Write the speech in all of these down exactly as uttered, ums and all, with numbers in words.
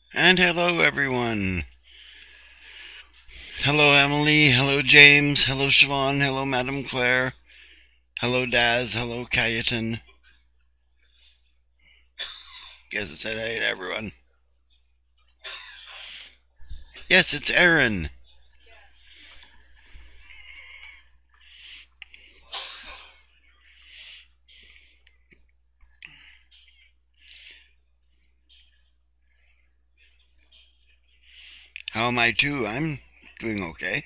And hello, everyone. Hello, Emily. Hello, James. Hello, Siobhan. Hello, Madame Claire. Hello, Daz. Hello, Kayetan. Guess I said hey to everyone. Yes, it's Aaron. How am I, too? I'm doing okay.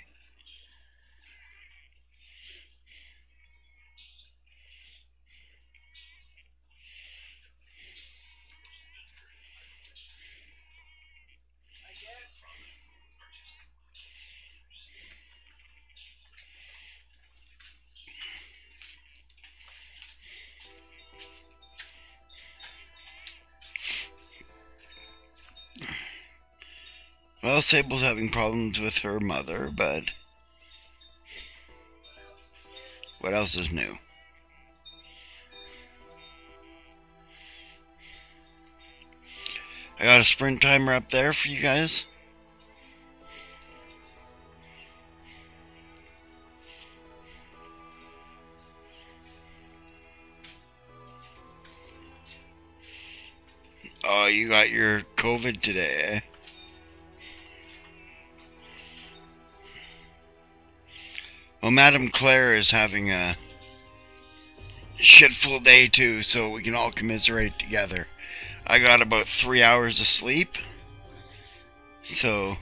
Well, Sable's having problems with her mother, but what else is new? I got a sprint timer up there for you guys. Oh, you got your COVID today, eh? Well, Madame Claire is having a shitful day, too, so we can all commiserate together. I got about three hours of sleep, so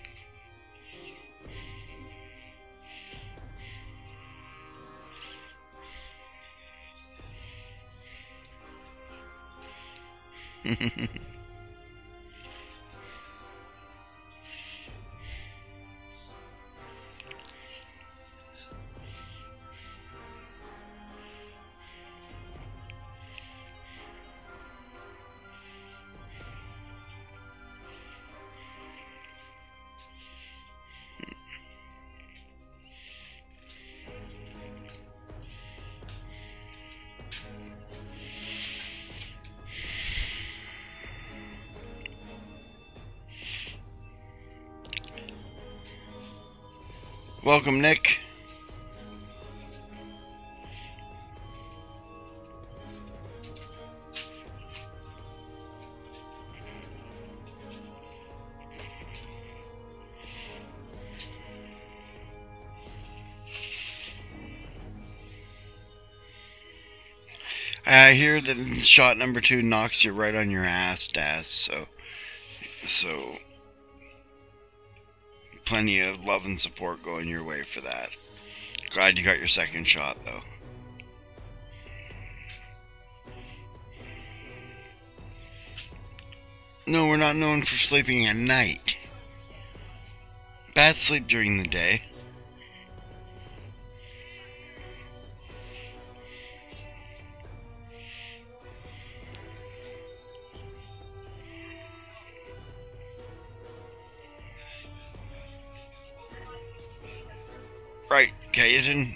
welcome, Nick. I hear that shot number two knocks you right on your ass, Daz. So, so plenty of love and support going your way for that. Glad you got your second shot, though. No, we're not known for sleeping at night. Bad sleep during the day. Right, Kaiten?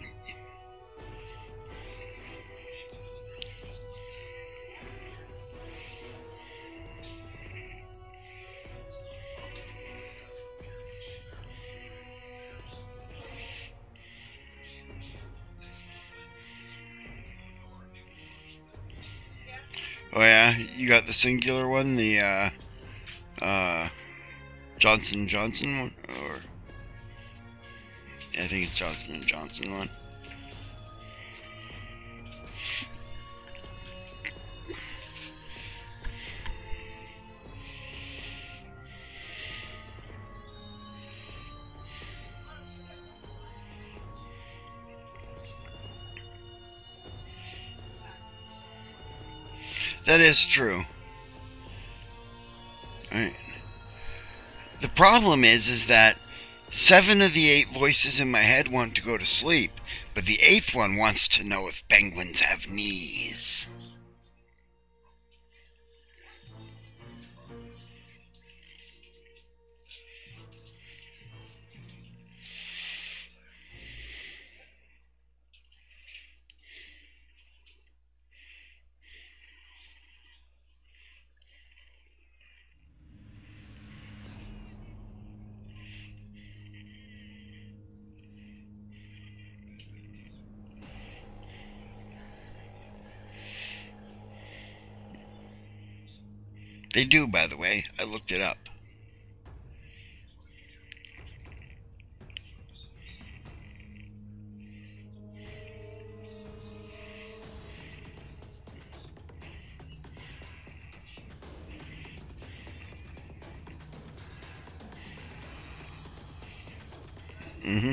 Oh yeah, you got the singular one, the uh, uh, Johnson Johnson one, or I think it's Johnson and Johnson one. That is true. Right. The problem is, is that seven of the eight voices in my head want to go to sleep, but the eighth one wants to know if penguins have knees. They do, by the way. I looked it up. Mm-hmm.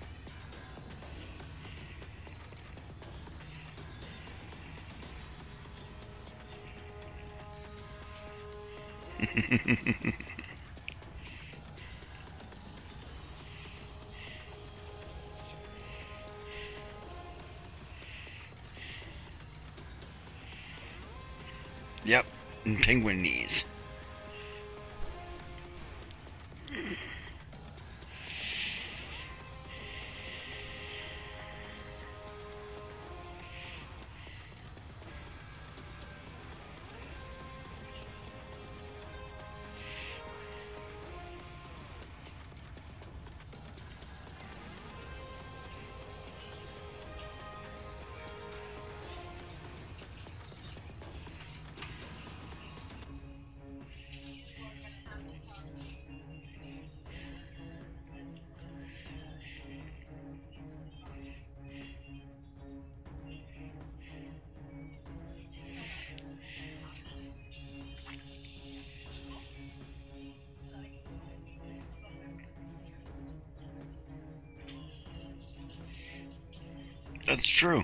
Yep, and penguin knees. That's true.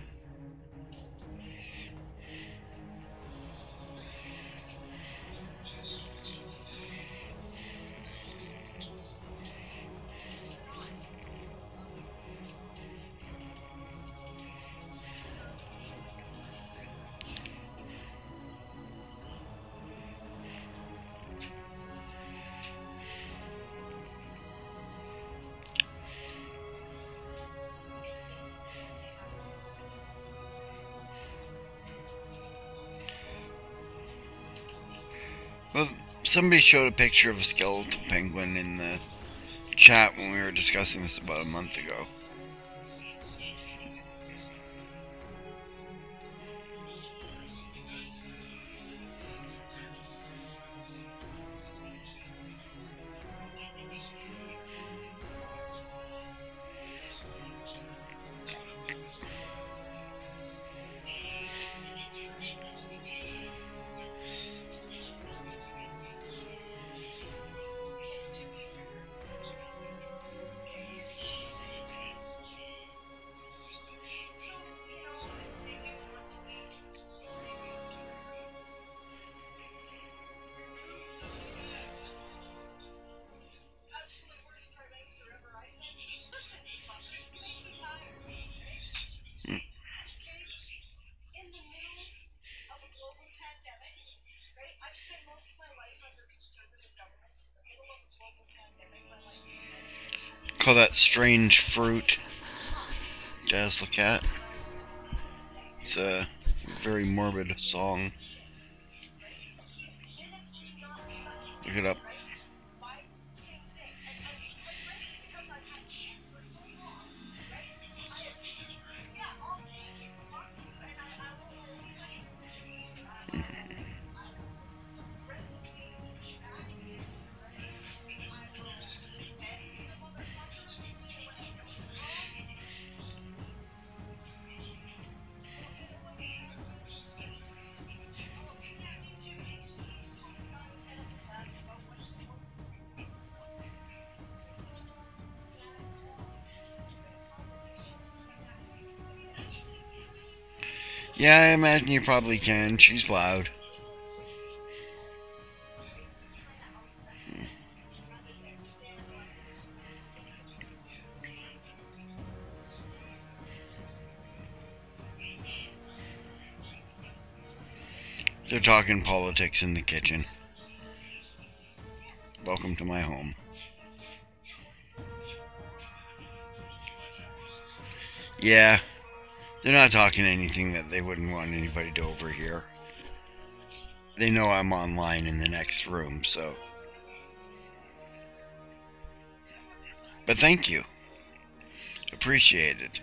Well, somebody showed a picture of a skeletal penguin in the chat when we were discussing this about a month ago. Call that strange fruit. Jazz the Cat. It's a very morbid song. Look it up. Yeah, I imagine you probably can. She's loud. They're talking politics in the kitchen. Welcome to my home. Yeah, they're not talking anything that they wouldn't want anybody to overhear. They know I'm online in the next room, so. But thank you. Appreciate it.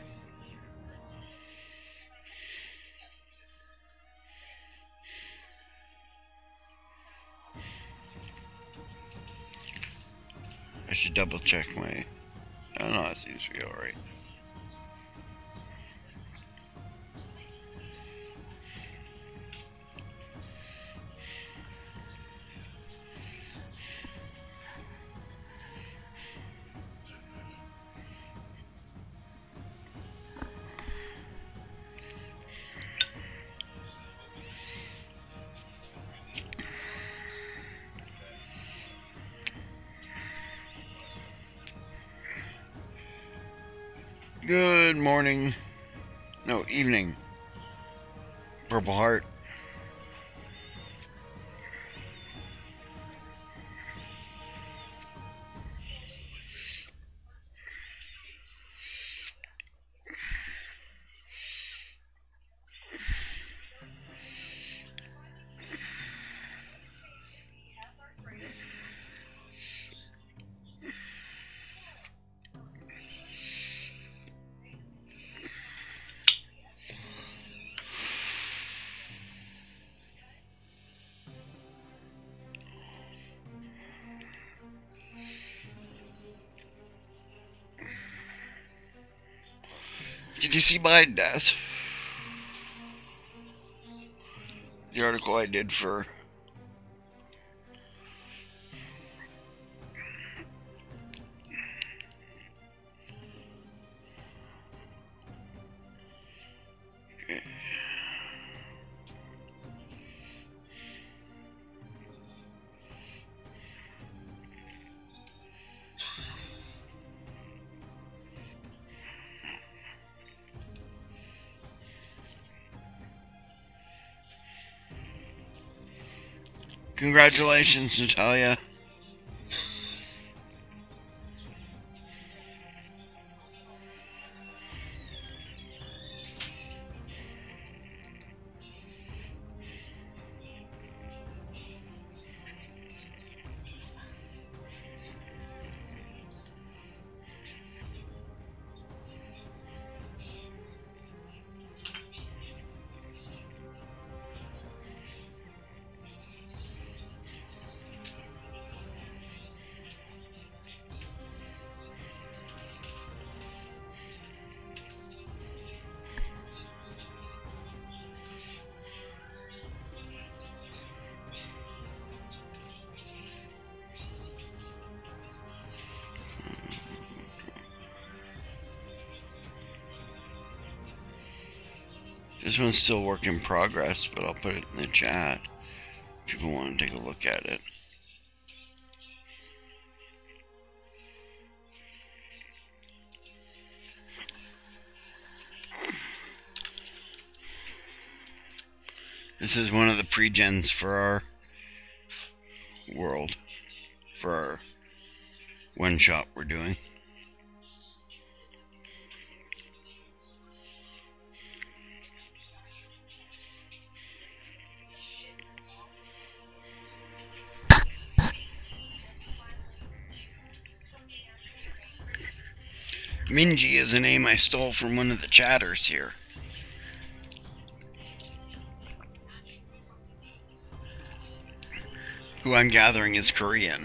should double check my... I don't know, it seems to be alright. Good morning. No, evening. Purple Heart. Did you see my desk? The article I did for Congratulations, Natalia. This one's still work in progress, but I'll put it in the chat if people want to take a look at it. This is one of the pre-gens for our world, for our one shot we're doing. Minji is a name I stole from one of the chatters here. Who I'm gathering is Korean.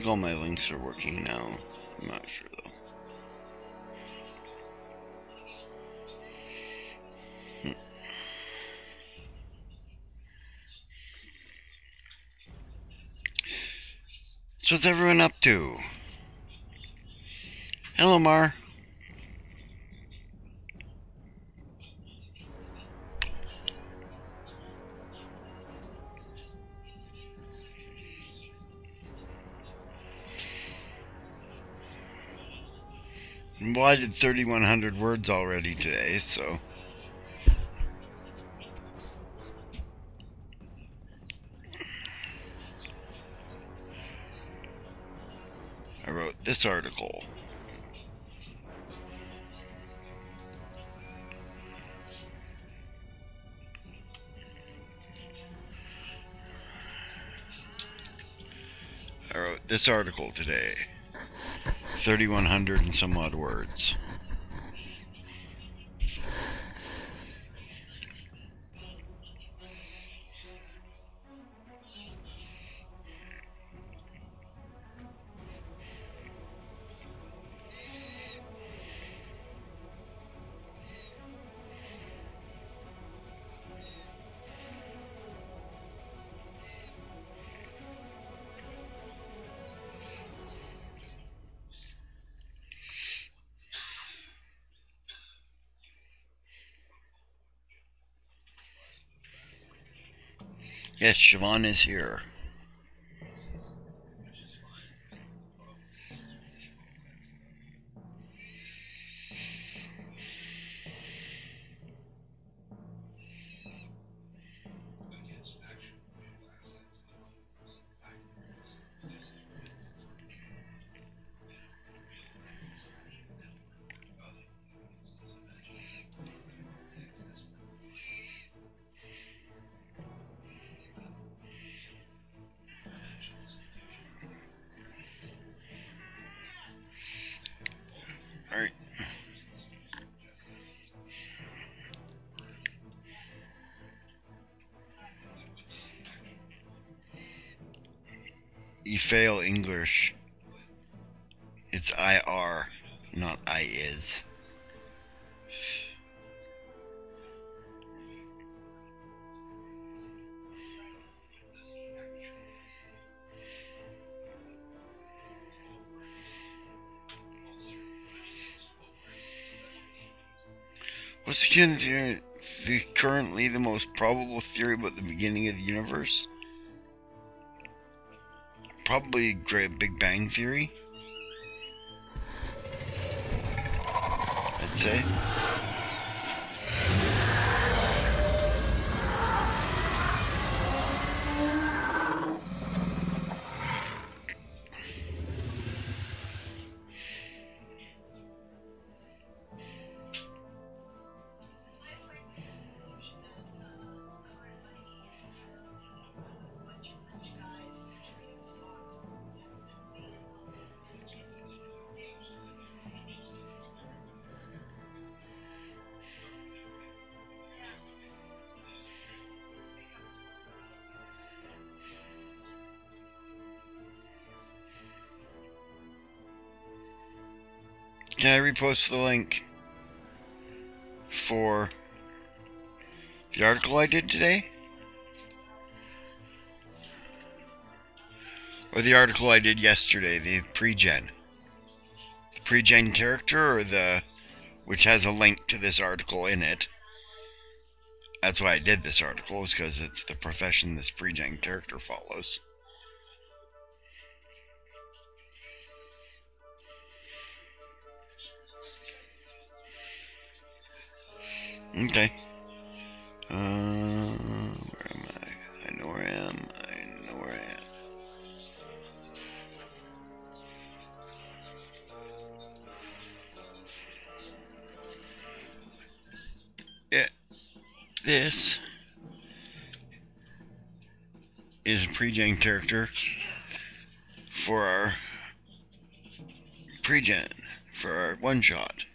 think all my links are working now. I'm not sure though. Hmm. So what's everyone up to? Hello, Mar. Well, I did thirty-one hundred words already today, so... I wrote this article. I wrote this article today. thirty-one hundred and some odd words. Yes, Siobhan is here. Alright. You fail English. It's I R, not I is. What's the, the currently the most probable theory about the beginning of the universe? Probably Great Big Bang Theory, I'd say. Can I repost the link for the article I did today? Or the article I did yesterday, the pre-gen? The pre-gen character, or the... which has a link to this article in it. That's why I did this article, is because it's the profession this pre-gen character follows. Okay. Uh, where am I? I know where I am. I know where I am. Yeah. This is a pre-gen character for our pre-gen, for our one-shot.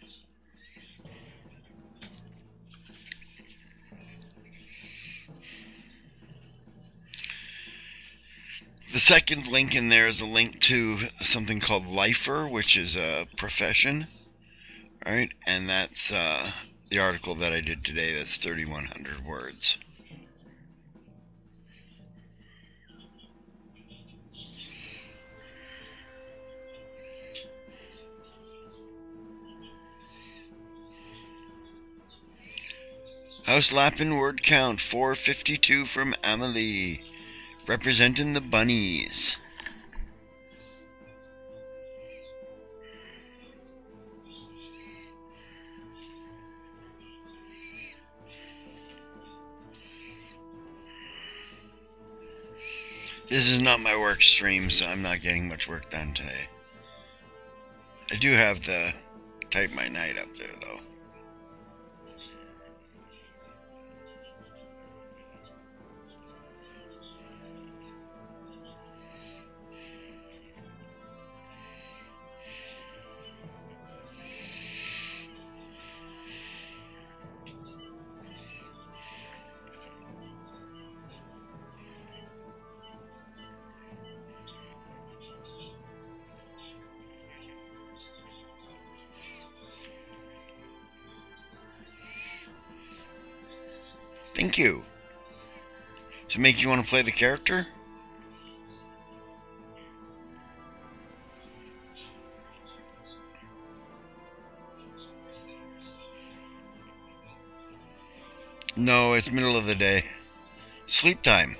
The second link in there is a link to something called Lifer, which is a profession, right? And that's uh, the article that I did today. That's thirty-one hundred words. House Lappin word count four fifty-two from Amelie, representing the bunnies. This is not my work stream, so I'm not getting much work done today. I do have the Type My Night up there, though. Thank you. Does it make you want to play the character? No, it's middle of the day. Sleep time.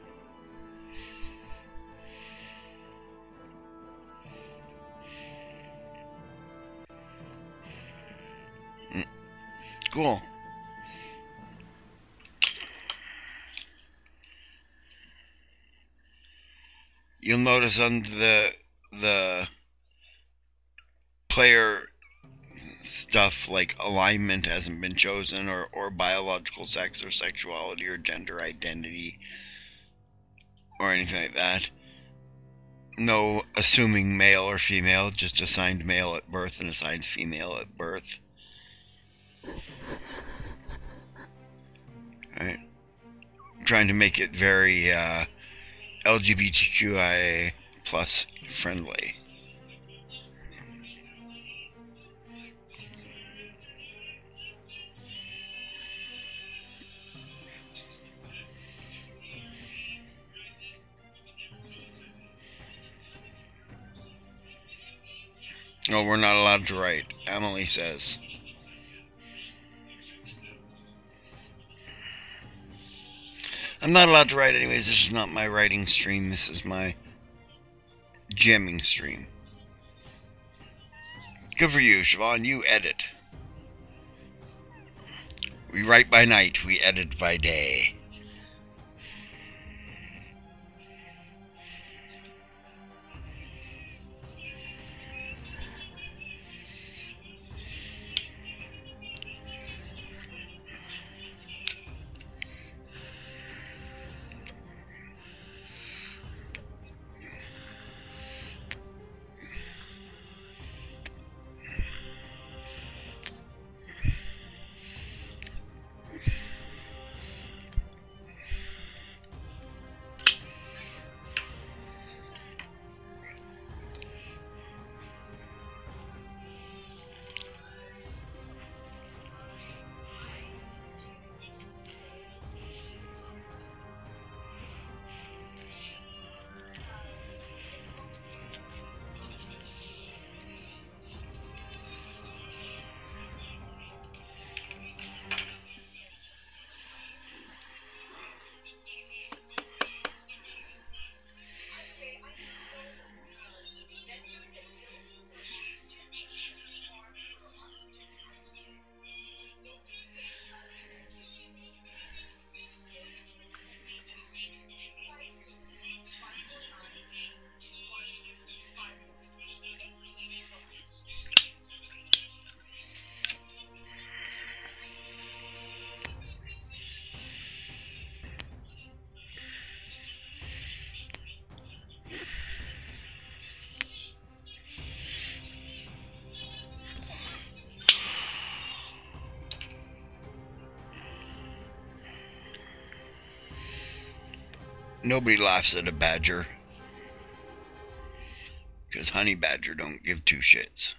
Mm. Cool. You'll notice under the the player stuff like alignment hasn't been chosen, or, or biological sex or sexuality or gender identity or anything like that. No assuming male or female, just assigned male at birth and assigned female at birth. Right? I'm trying to make it very uh, L G B T Q I A plus friendly. Oh, we're not allowed to write, Emily says. I'm not allowed to write anyways. This is not my writing stream. This is my jamming stream. Good for you, Siobhan. You edit. We write by night. We edit by day. Nobody laughs at a badger. honey badger don't give two shits.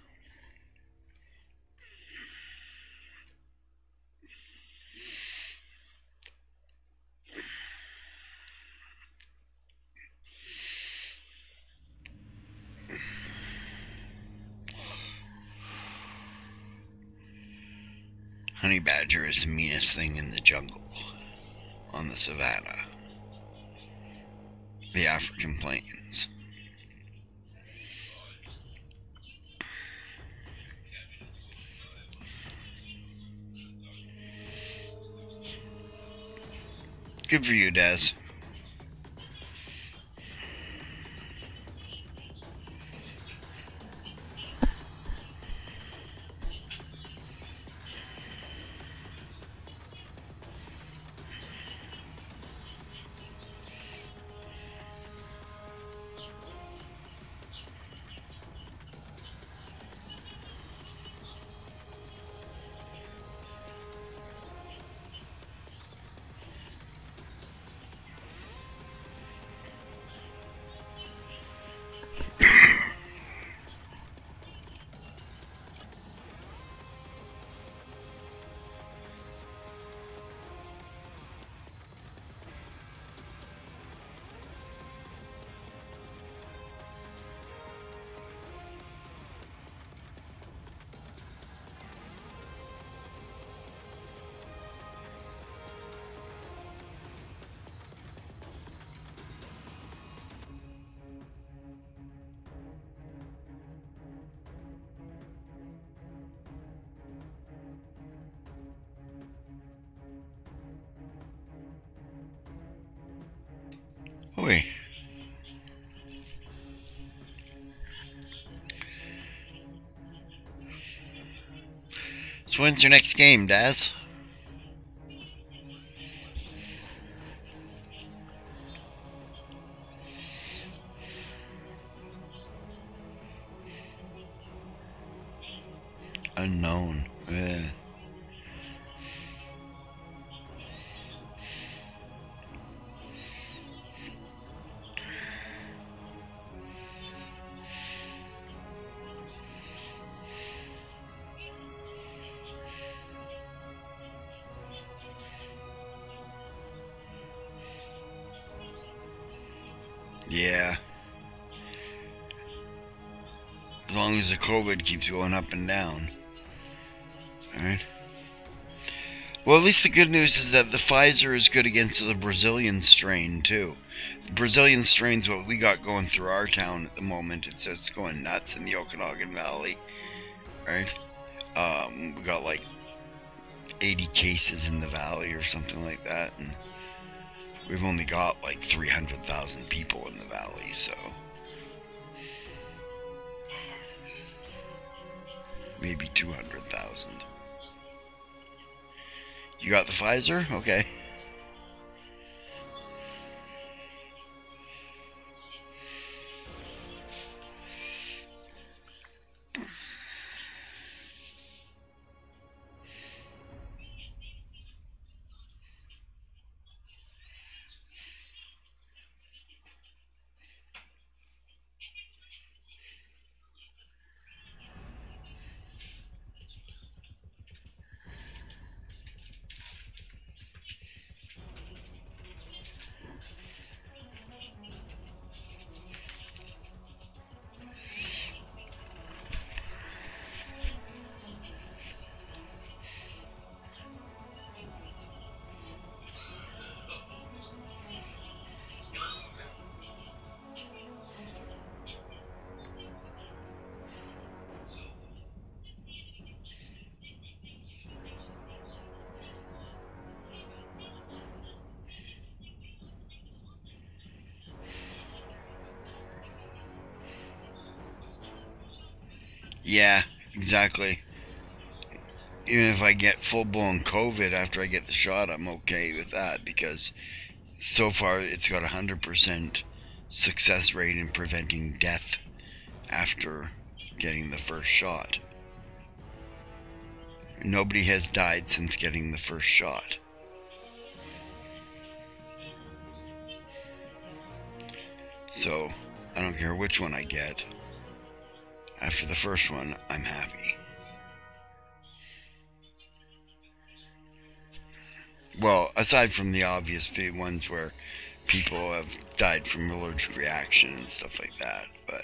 Honey badger is the meanest thing in the jungle, on the savannah, the African plains. Good for you, Des. Oi. So when's your next game, Daz? Unknown. Yeah. Yeah. As long as the COVID keeps going up and down. Alright. Well, at least the good news is that the Pfizer is good against the Brazilian strain, too. The Brazilian strain's what we got going through our town at the moment. It's just going nuts in the Okanagan Valley. Right? Um, we got like eighty cases in the valley or something like that. And we've only got like three hundred thousand people in the valley, so maybe two hundred thousand. You got the Pfizer? Okay. Yeah, exactly. Even if I get full-blown COVID after I get the shot, I'm okay with that because so far it's got a one hundred percent success rate in preventing death after getting the first shot. Nobody has died since getting the first shot. So, I don't care which one I get. After the first one, I'm happy. Well, aside from the obvious big ones where people have died from allergic reaction and stuff like that, but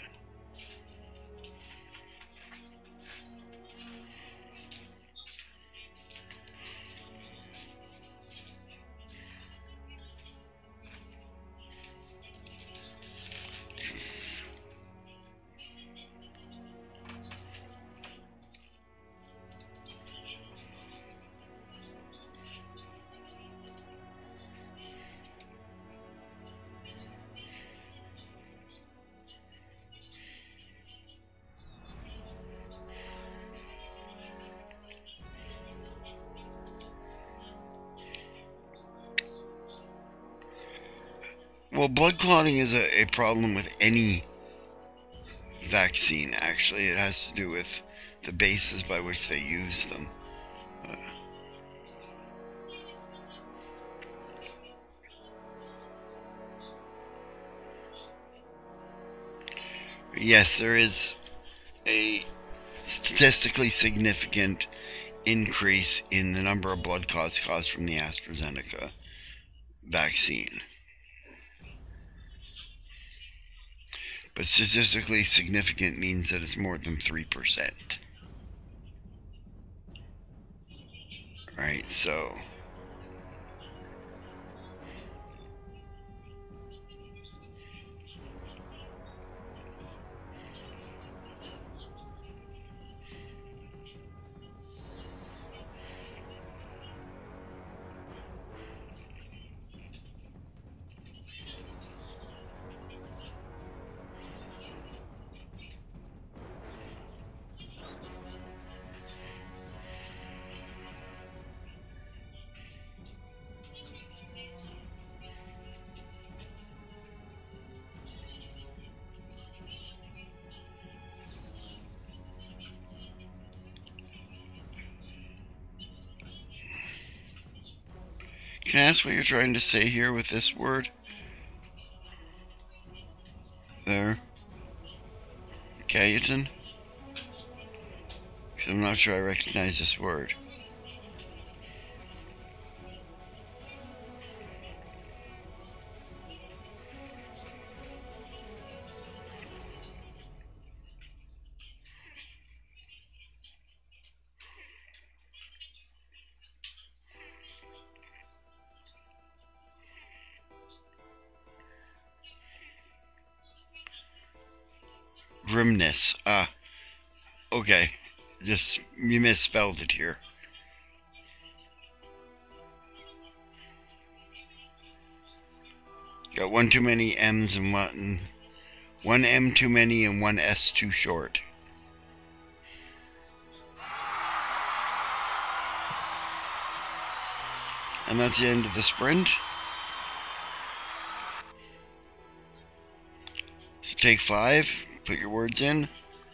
well, blood clotting is a, a problem with any vaccine, actually. It has to do with the bases by which they use them. Uh, yes, there is a statistically significant increase in the number of blood clots caused from the AstraZeneca vaccine. But statistically significant means that it's more than three percent. Right, so can I ask what you're trying to say here with this word? There. Kayetan? Because I'm not sure I recognize this word. Grimness. Ah. Okay. Just, you misspelled it here. Got one too many M's and one, one M too many and one S too short. And that's the end of the sprint. So take five, put your words in.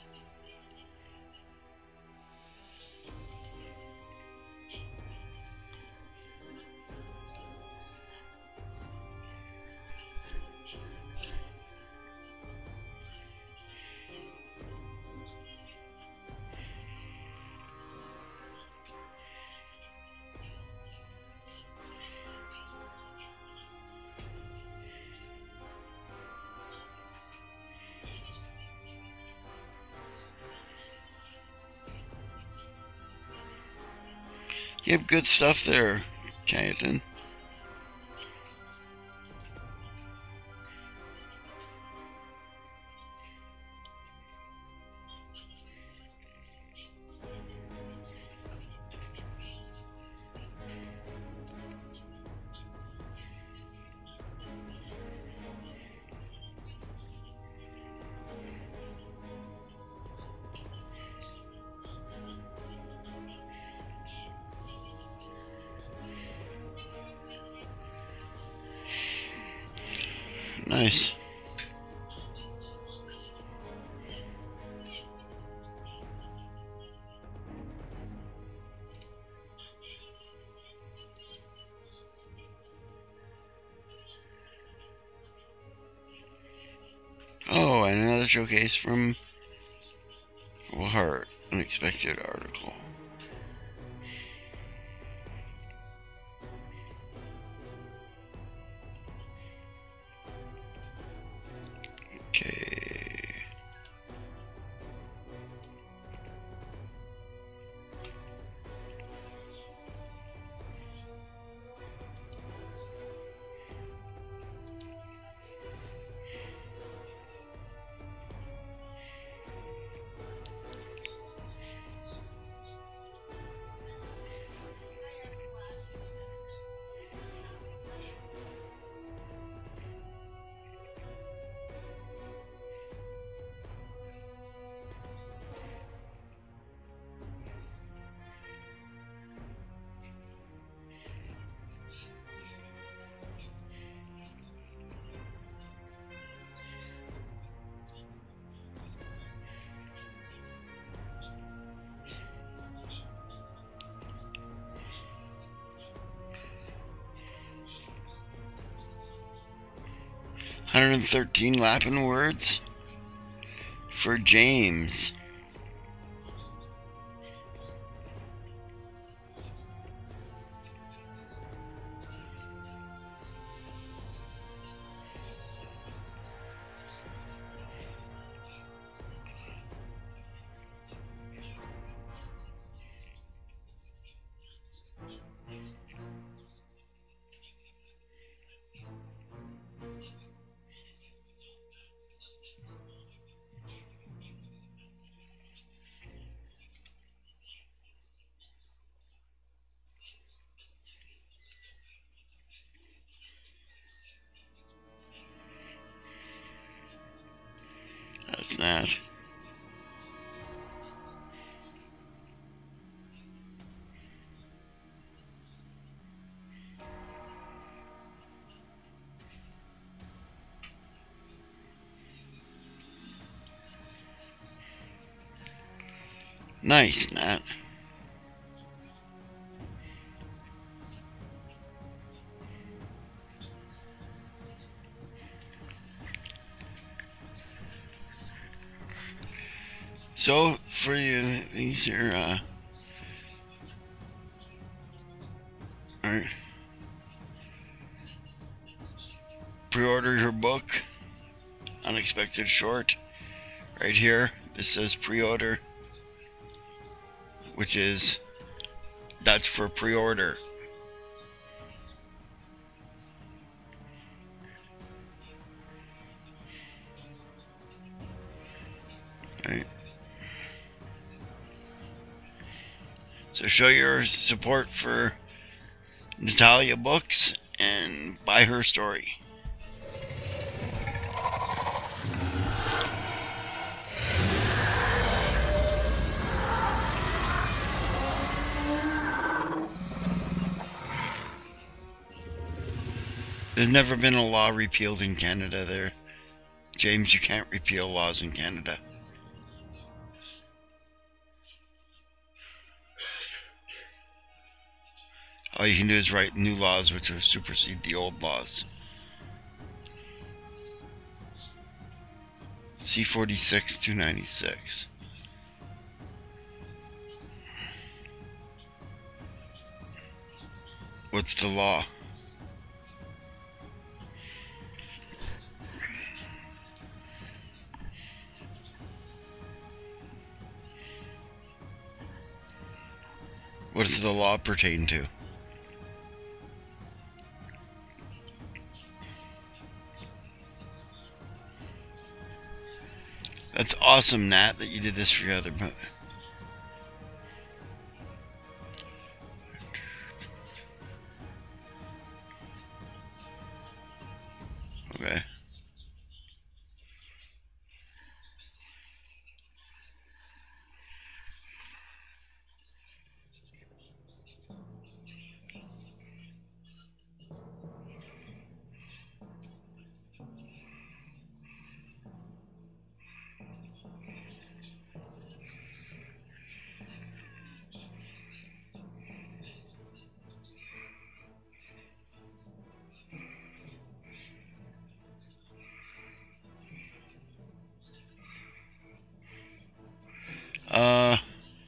You have good stuff there, Kayetan. Nice. Oh, and another showcase from Well, heart. Unexpected article. Okay. one hundred thirteen Latin words for James. That's that. Nice, Nat. So, for you, these are, uh, are pre-order your book, Unexpected Short. Right here, this says pre-order, which is, that's for pre-order. Right. So show your support for Natalia Books and buy her story. There's never been a law repealed in Canada there. James, you can't repeal laws in Canada. All you can do is write new laws which will supersede the old laws. C forty-six two ninety-six. What's the law? What does the law pertain to? That's awesome, Nat, that you did this for your other book. Okay. Uh,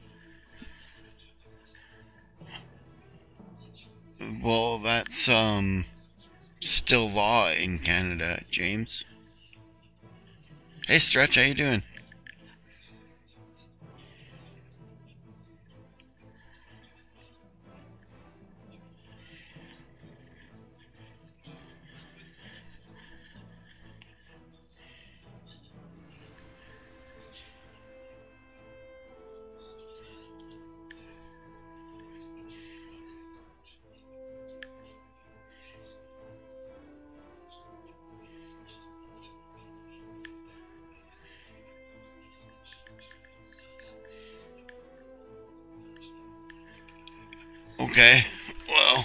well, that's um still law in Canada, James. Hey, Stretch, how you doing? Okay, well,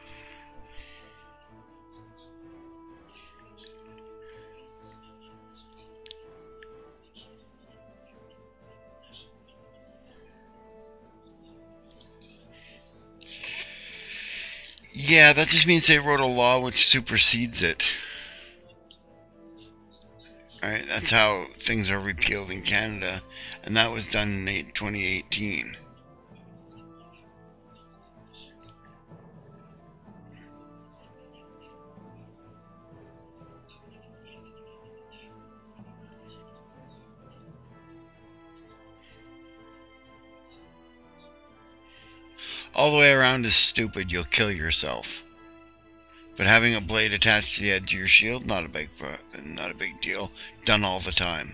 yeah, that just means they wrote a law which supersedes it. Alright, that's how things are repealed in Canada, and that was done in twenty eighteen. All the way around is stupid, you'll kill yourself. But having a blade attached to the edge of your shield, not a big, not a big deal. Done all the time.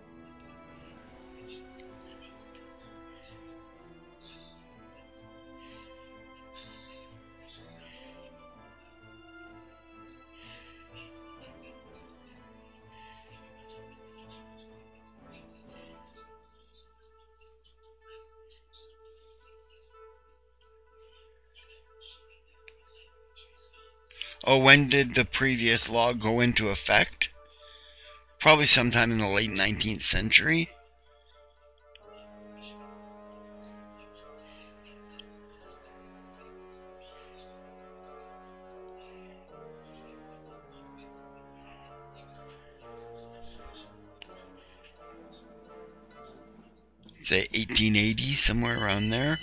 Oh, when did the previous law go into effect? Probably sometime in the late nineteenth century. Say eighteen eighty, somewhere around there.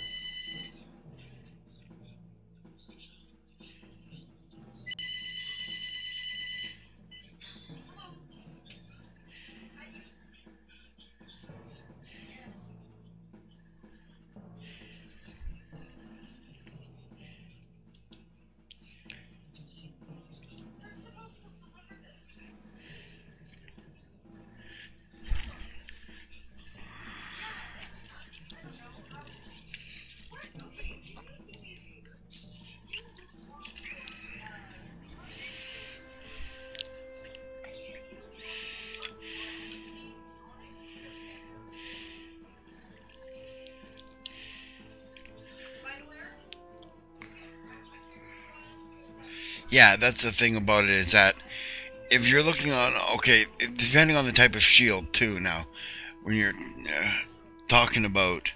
Yeah, that's the thing about it, is that if you're looking on, okay, depending on the type of shield too now, when you're uh, talking about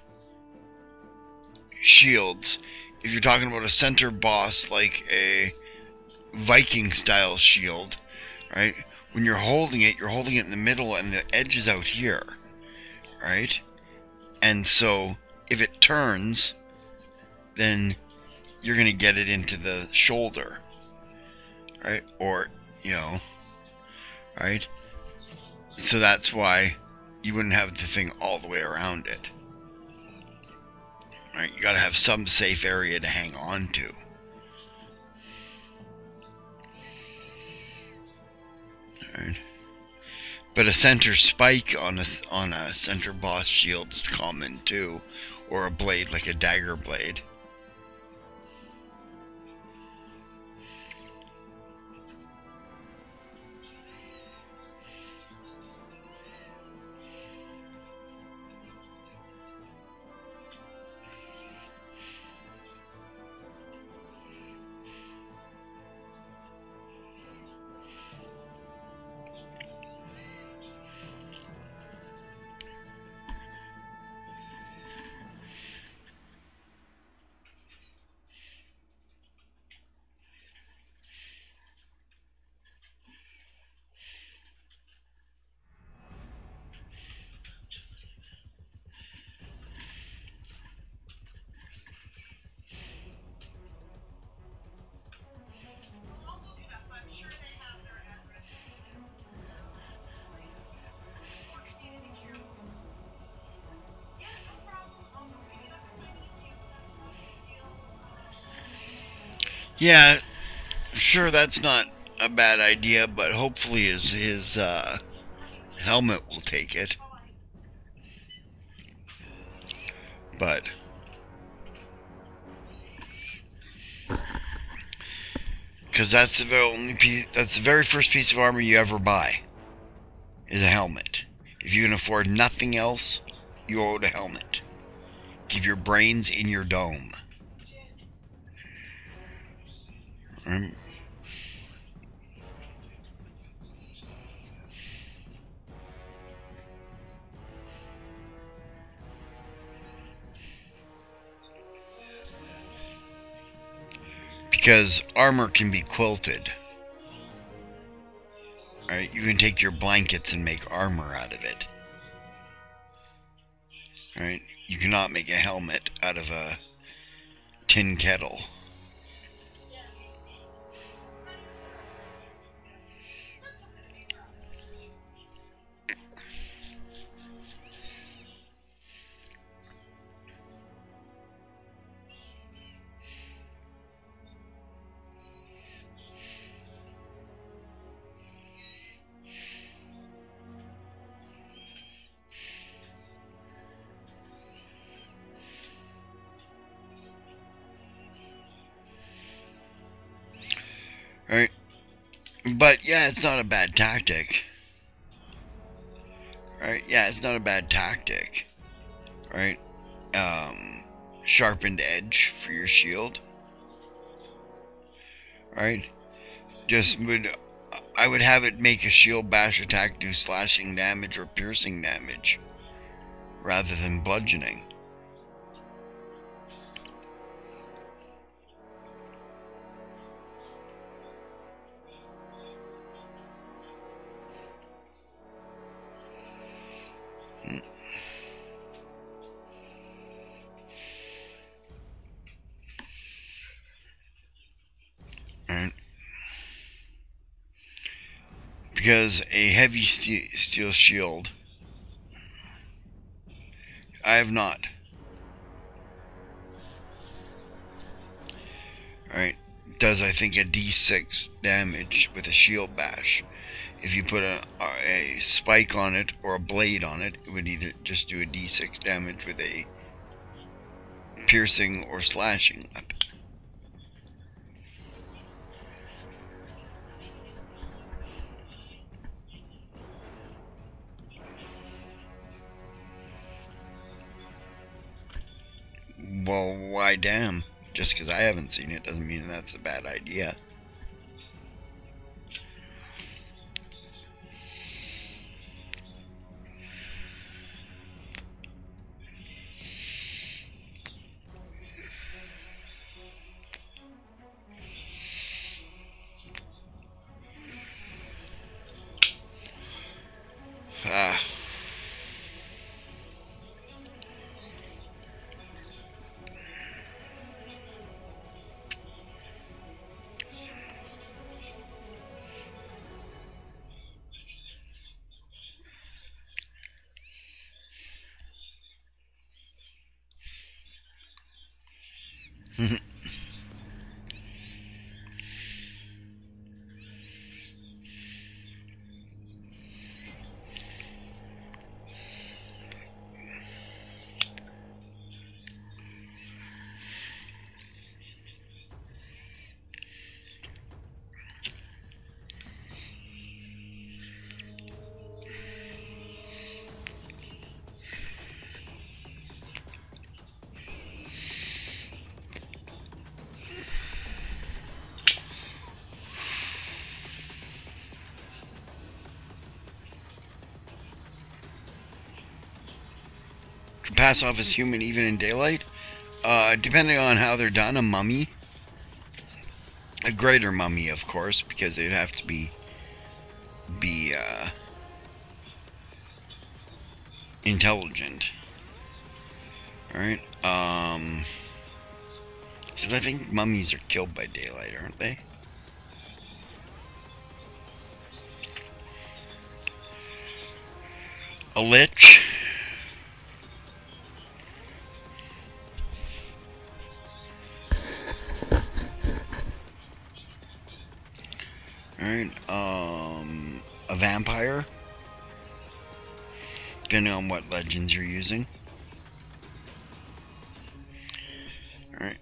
shields, if you're talking about a center boss like a Viking style shield, right, when you're holding it, you're holding it in the middle and the edge is out here, right? And so if it turns, then you're going to get it into the shoulder, right? Or, you know, right? So that's why you wouldn't have the thing all the way around it. Right? You got to have some safe area to hang on to. Right? But a center spike on a, on a center boss shield is common too, or a blade like a dagger blade. Yeah, sure, that's not a bad idea, but hopefully his, his uh, helmet will take it. But because that's the only piece, that's the very first piece of armor you ever buy is a helmet. If you can afford nothing else, you owe a helmet. Keep your brains in your dome. Um, because armor can be quilted. Right? You can take your blankets and make armor out of it. Right? You cannot make a helmet out of a tin kettle. Right? But yeah, it's not a bad tactic. Right? Yeah, it's not a bad tactic. Right? Um, sharpened edge for your shield. Right? Just would I would have it make a shield bash attack do slashing damage or piercing damage rather than bludgeoning. Right? Because a heavy steel shield, I have not. Right? Does I think a d six damage with a shield bash. If you put a, a spike on it or a blade on it, it would either just do a d six damage with a piercing or slashing weapon. Well, why damn? Just because I haven't seen it doesn't mean that's a bad idea. Ah. Pass off as human even in daylight. Uh, depending on how they're done, a mummy, a greater mummy, of course, because they'd have to be be uh, intelligent. All right. Um. So I think mummies are killed by daylight, aren't they? A lich. Alright, um, a vampire, depending on what legends you're using. Alright.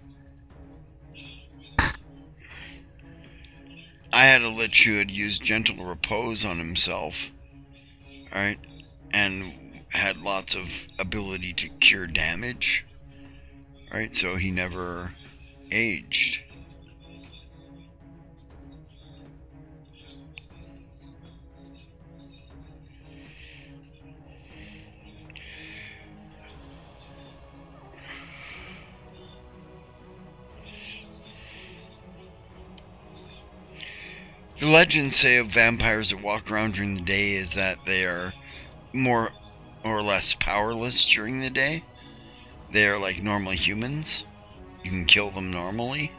I had a lich who had used Gentle Repose on himself, alright, and had lots of ability to cure damage, right? So he never aged. The legends say of vampires that walk around during the day is that they are more or less powerless during the day. They are like normal humans. You can kill them normally.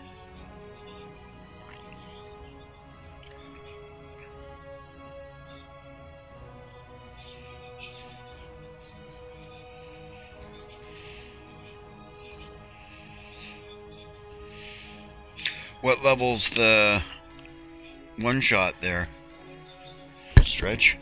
What level's the one shot there? Stretch.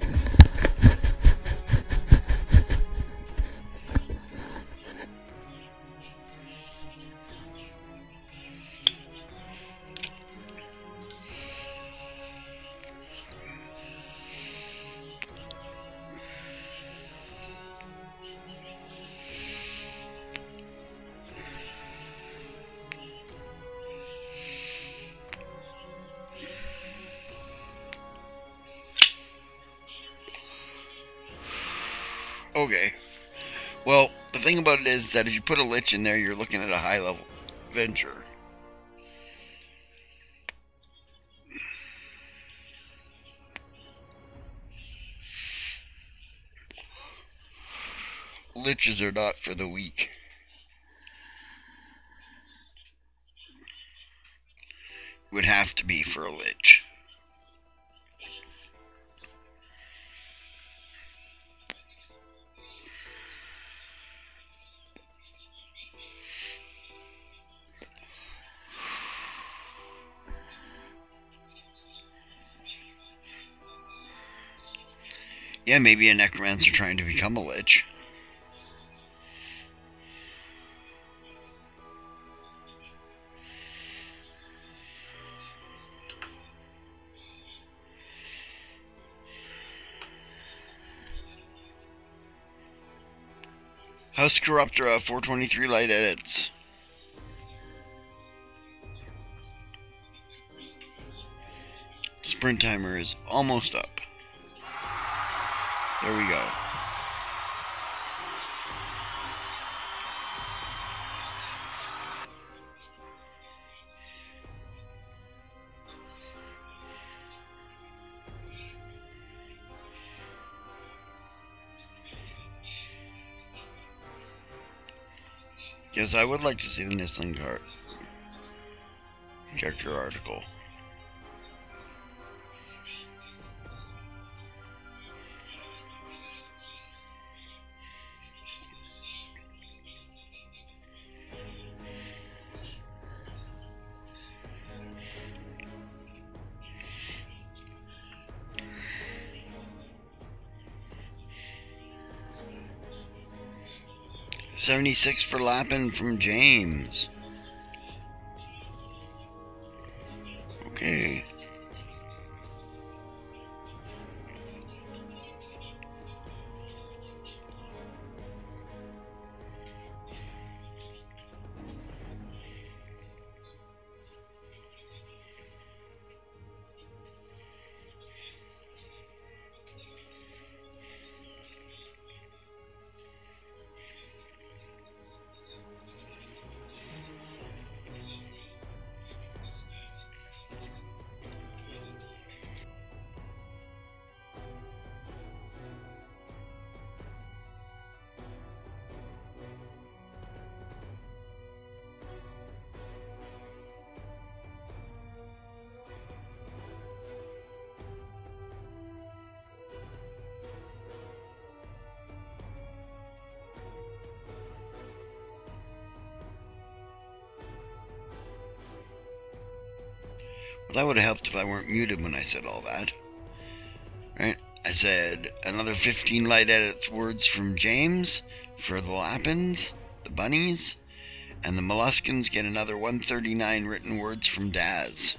Okay. Well, the thing about it is that if you put a lich in there, you're looking at a high level venture. Liches are not for the weak. Would have to be for a lich. Yeah, maybe a necromancer trying to become a lich. House Corruptora four twenty-three light edits. Sprint timer is almost up. There we go. Yes, I would like to see the Nisling card character article. seventy-six for Lappin from James. Okay. Well, that would have helped if I weren't muted when I said all that. Right? I said another fifteen light edits words from James for the Lappins, the bunnies, and the Molluskins get another one thirty-nine written words from Daz.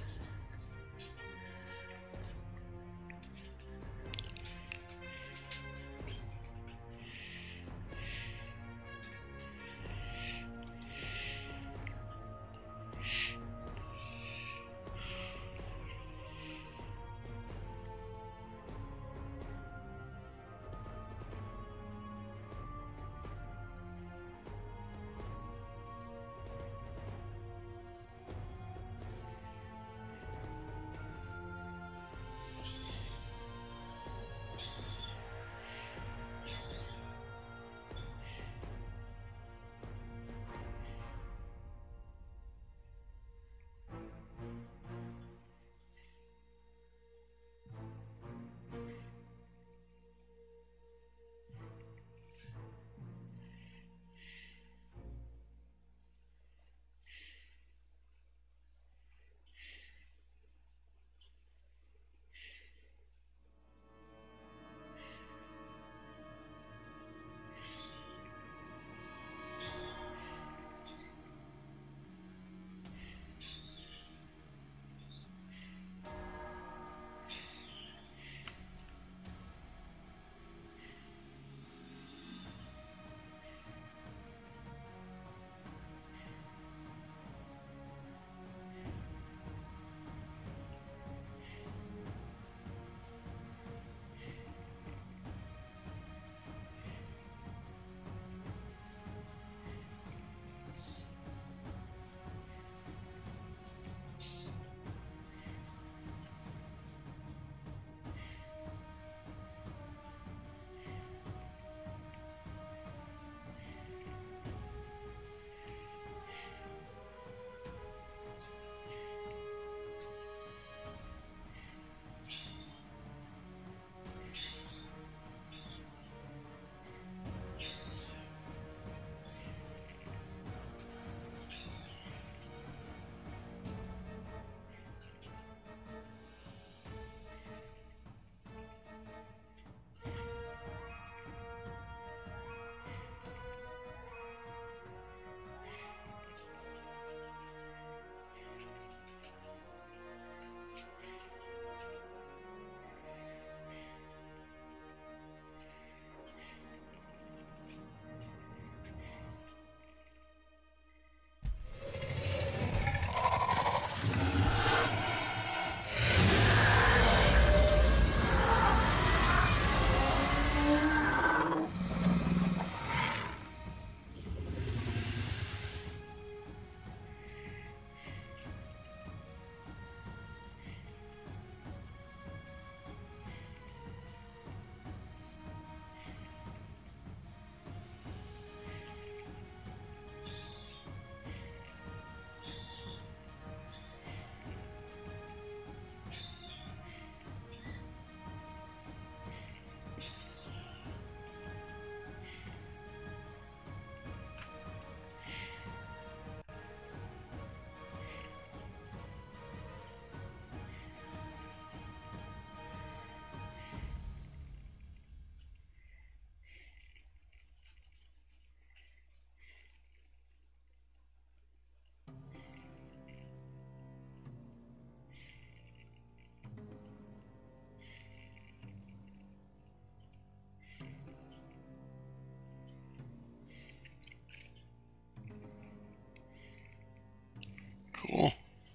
Cool.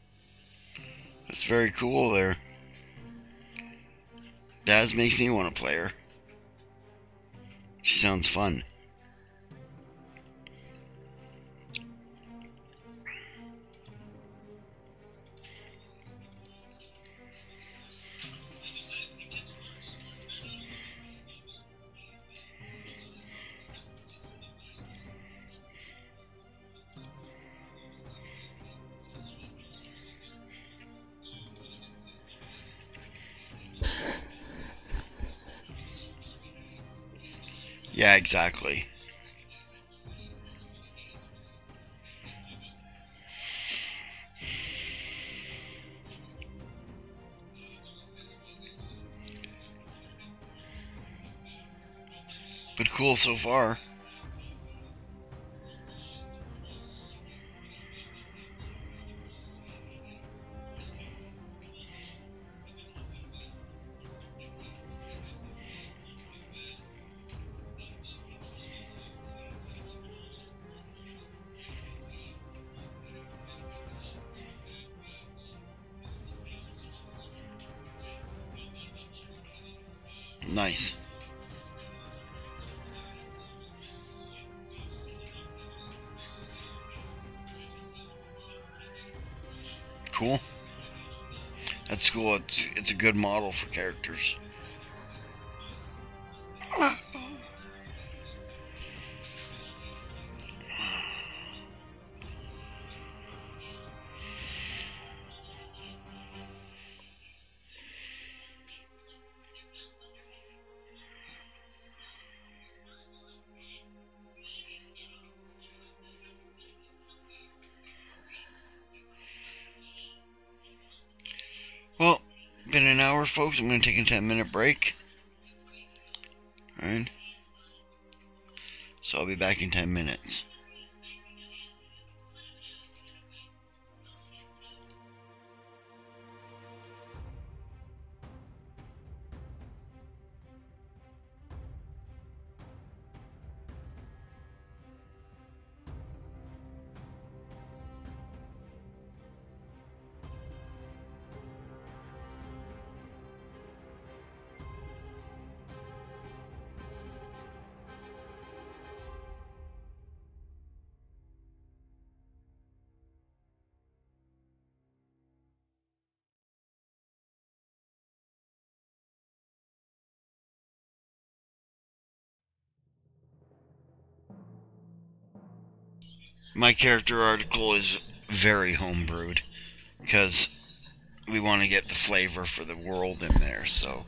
That's very cool there. Daz makes me want to play her. She sounds fun. Yeah, exactly. But cool so far. Nice. Cool. That's cool. It's it's a good model for characters. Well, been an hour, folks. I'm going to take a ten minute break. Alright. So I'll be back in ten minutes. My character article is very homebrewed because we want to get the flavor for the world in there, so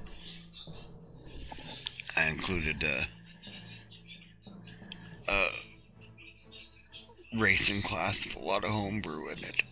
I included a, a racing class with a lot of homebrew in it.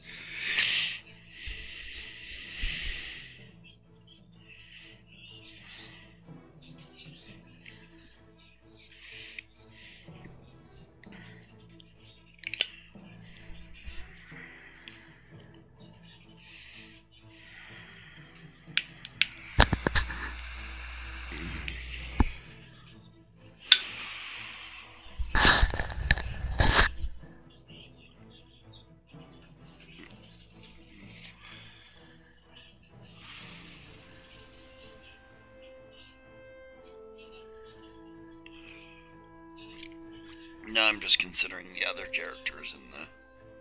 Now I'm just considering the other characters in the...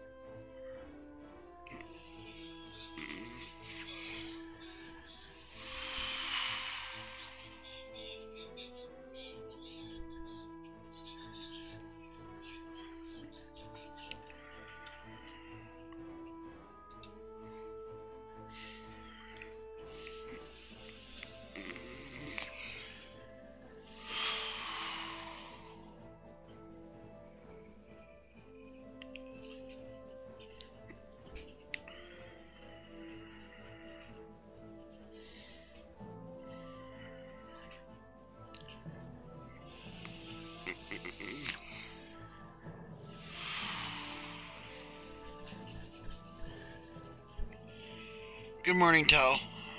Good morning, Tal.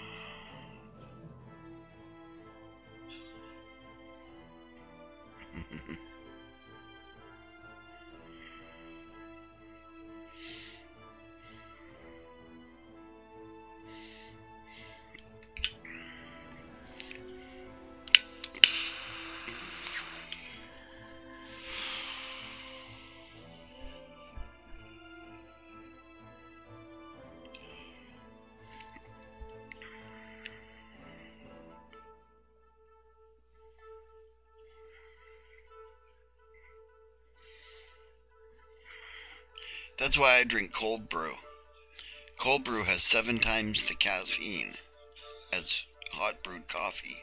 That's why I drink cold brew. Cold brew has seven times the caffeine as hot brewed coffee.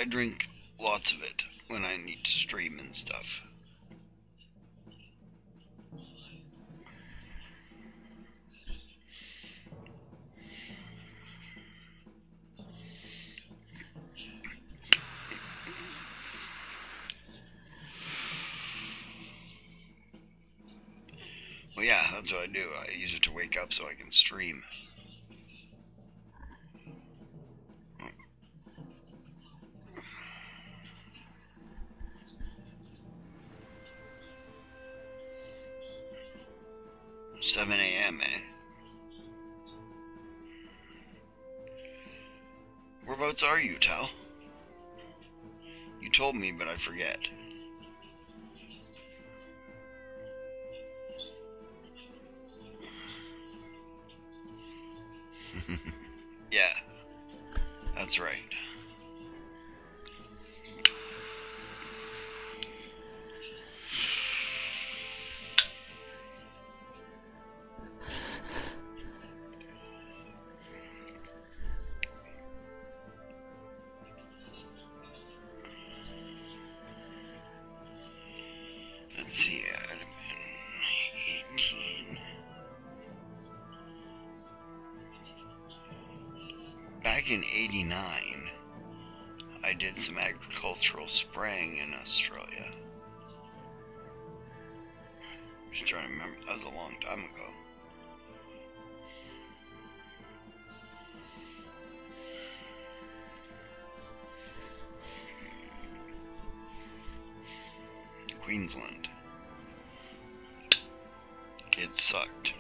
drink lots of it when I need to stream and stuff. Well, yeah, that's what I do. I use it to wake up so I can stream. seven A M, eh? Whereabouts are you, Tal? You told me, but I forget. Yeah, that's right. Let's see, I'd have been eighteen. Back in eighty-nine, I did some agricultural spraying in Australia. Just trying to remember, that was a long time ago. Queensland. It sucked.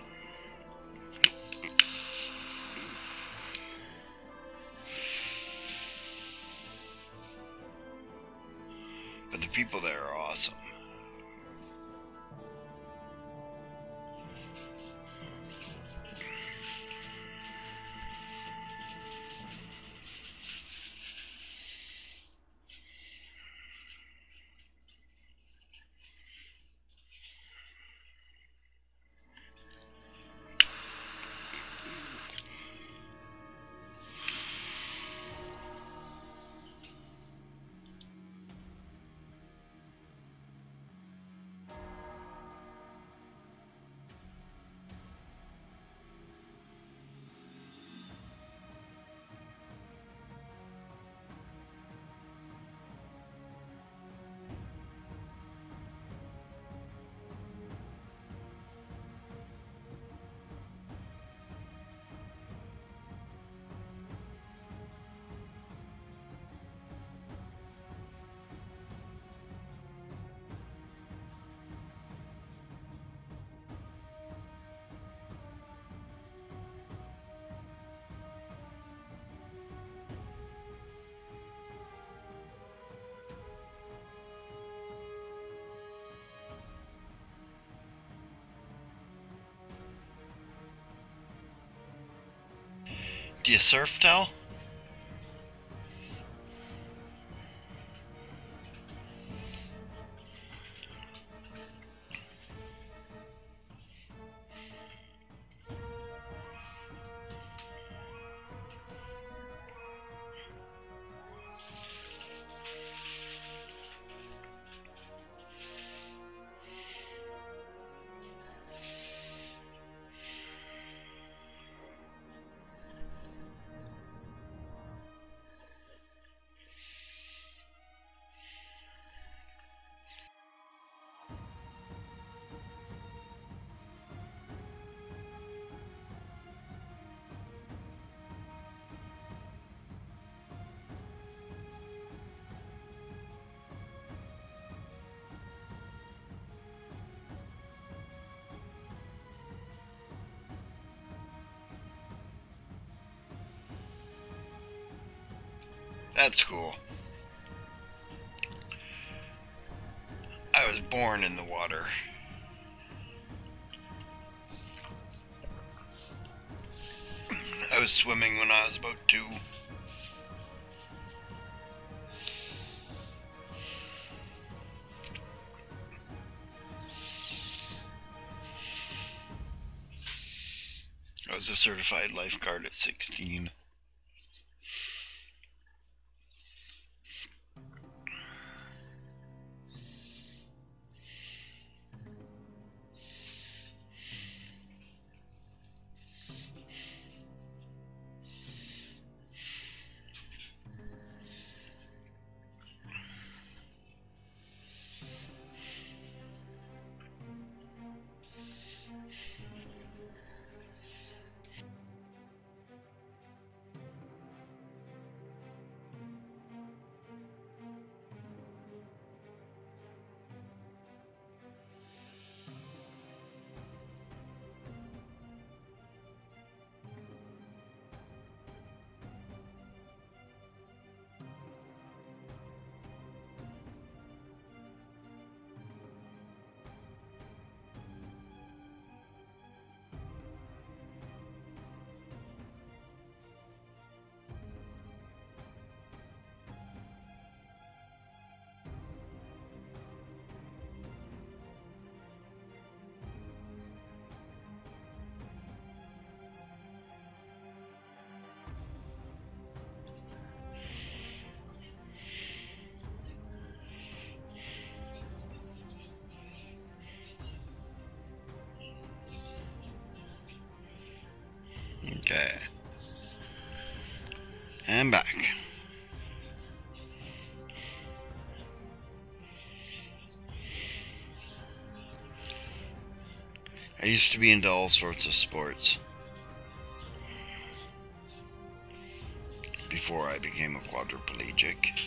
But the people there are awesome. Do you surf, Tal? That's cool. I was born in the water. I was swimming when I was about two. I was a certified lifeguard at sixteen. I used to be into all sorts of sports before I became a quadriplegic.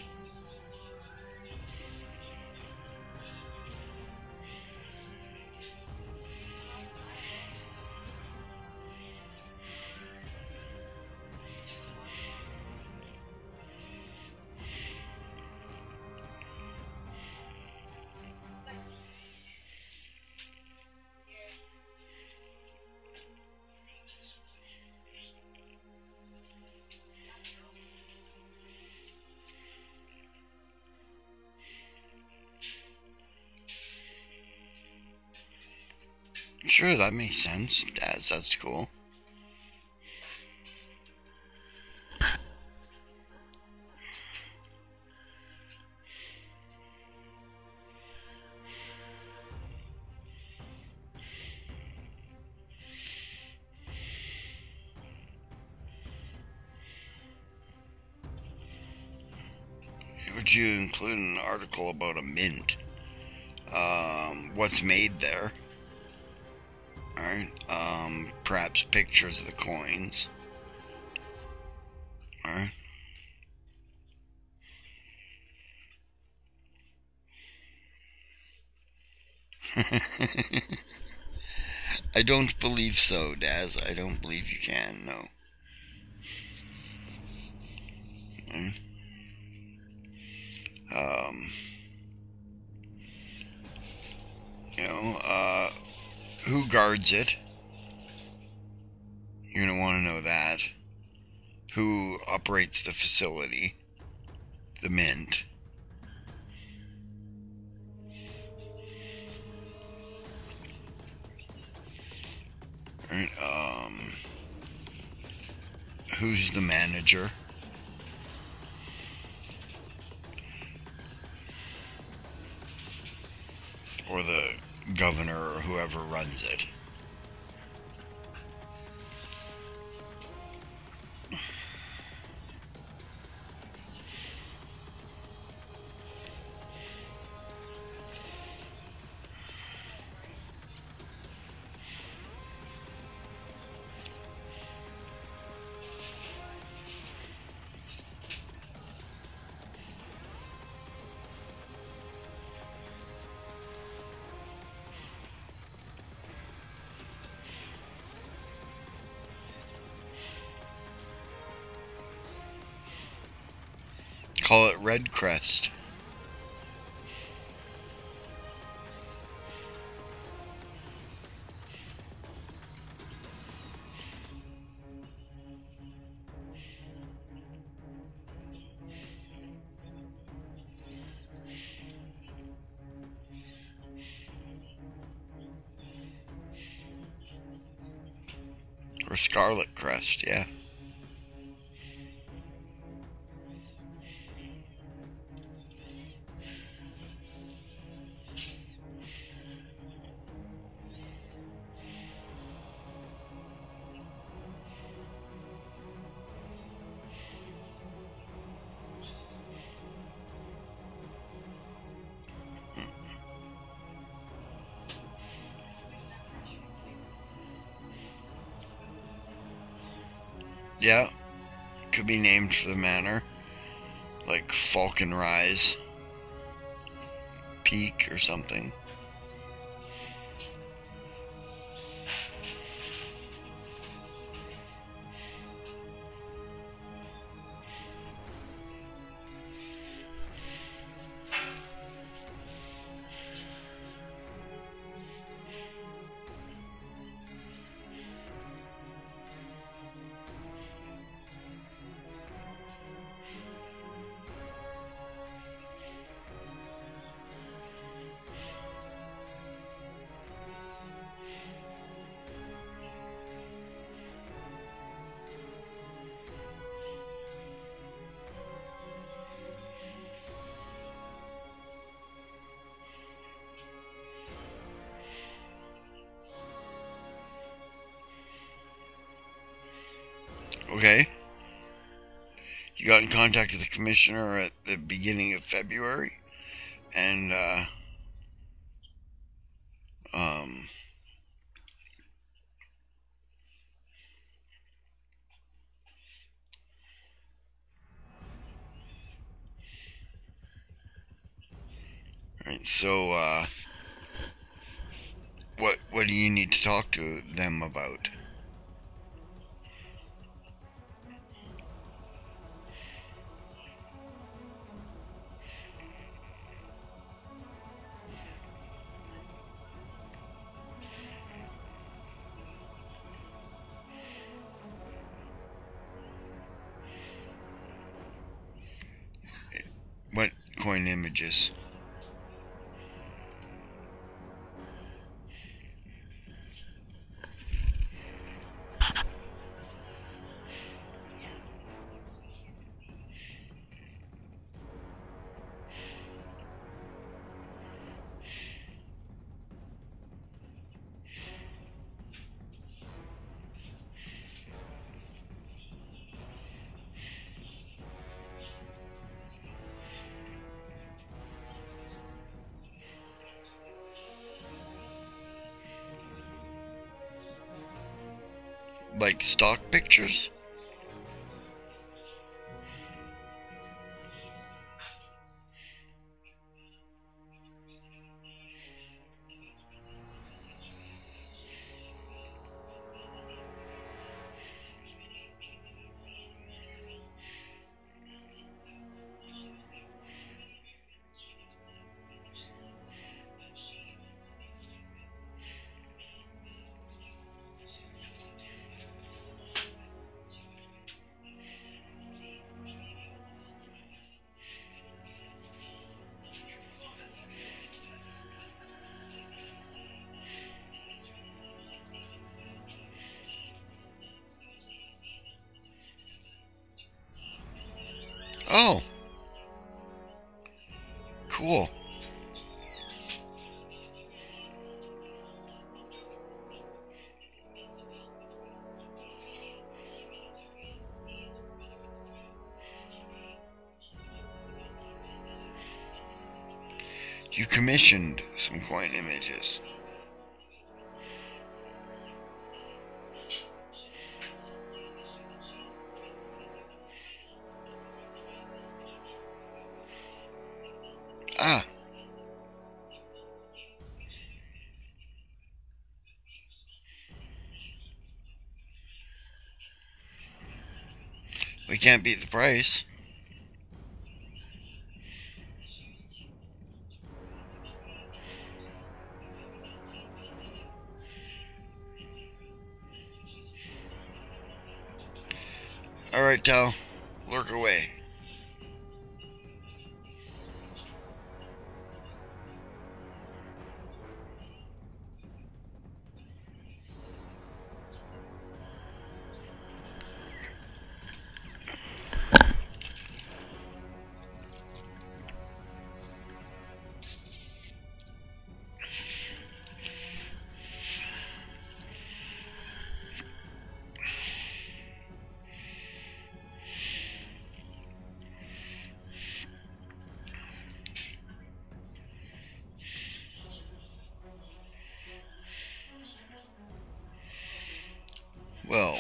Sure, that makes sense, Daz. That's cool. Would you include an article about a mint? Um, what's made there? Alright, um, perhaps pictures of the coins. Alright. I don't believe so, Daz. I don't believe you can, no. Mm. Um, you know, uh, who guards it? You're going to want to know that. Who operates the facility? The mint. Right, um, who's the manager? Or the governor or whoever runs it. Call it Red Crest. Or Scarlet Crest, yeah. Yeah, could be named for the manor, like Falcon Rise Peak or something. Okay. You got in contact with the commissioner at the beginning of February, and uh, um, So, uh, what what do you need to talk to them about? What coin images? Like stock pictures? Oh, cool. You commissioned some coin images. Ah, we can't beat the price. Alright, Tal. Lurk away. Well,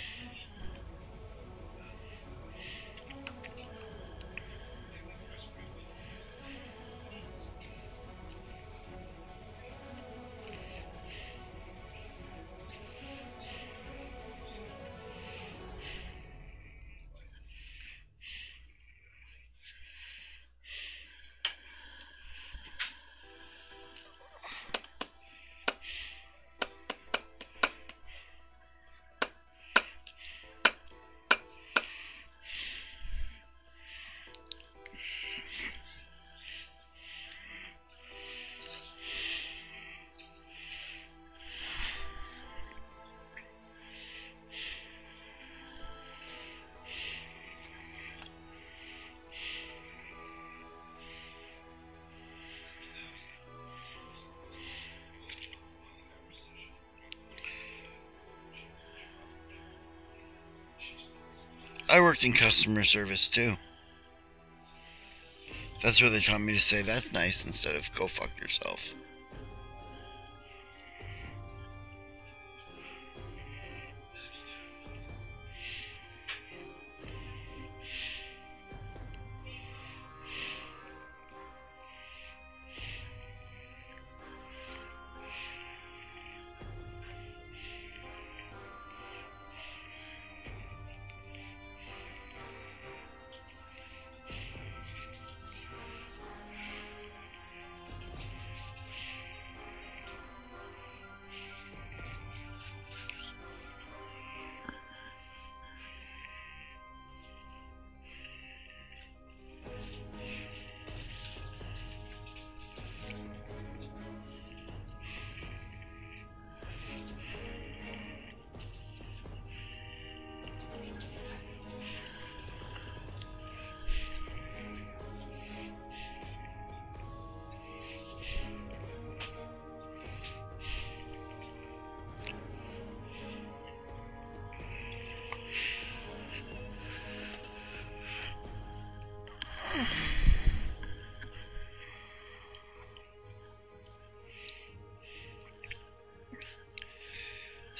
I worked in customer service too. That's where they taught me to say that's nice instead of go fuck yourself.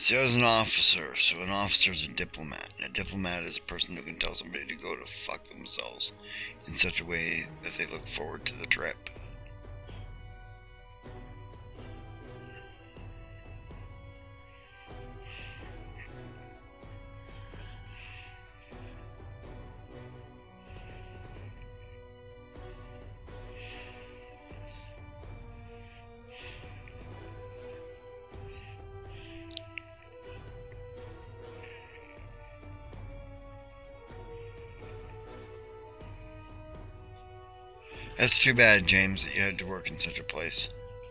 See, I was an officer, so an officer is a diplomat. And a diplomat is a person who can tell somebody to go to fuck themselves in such a way that they look forward to the trip. That's too bad, James, that you had to work in such a place.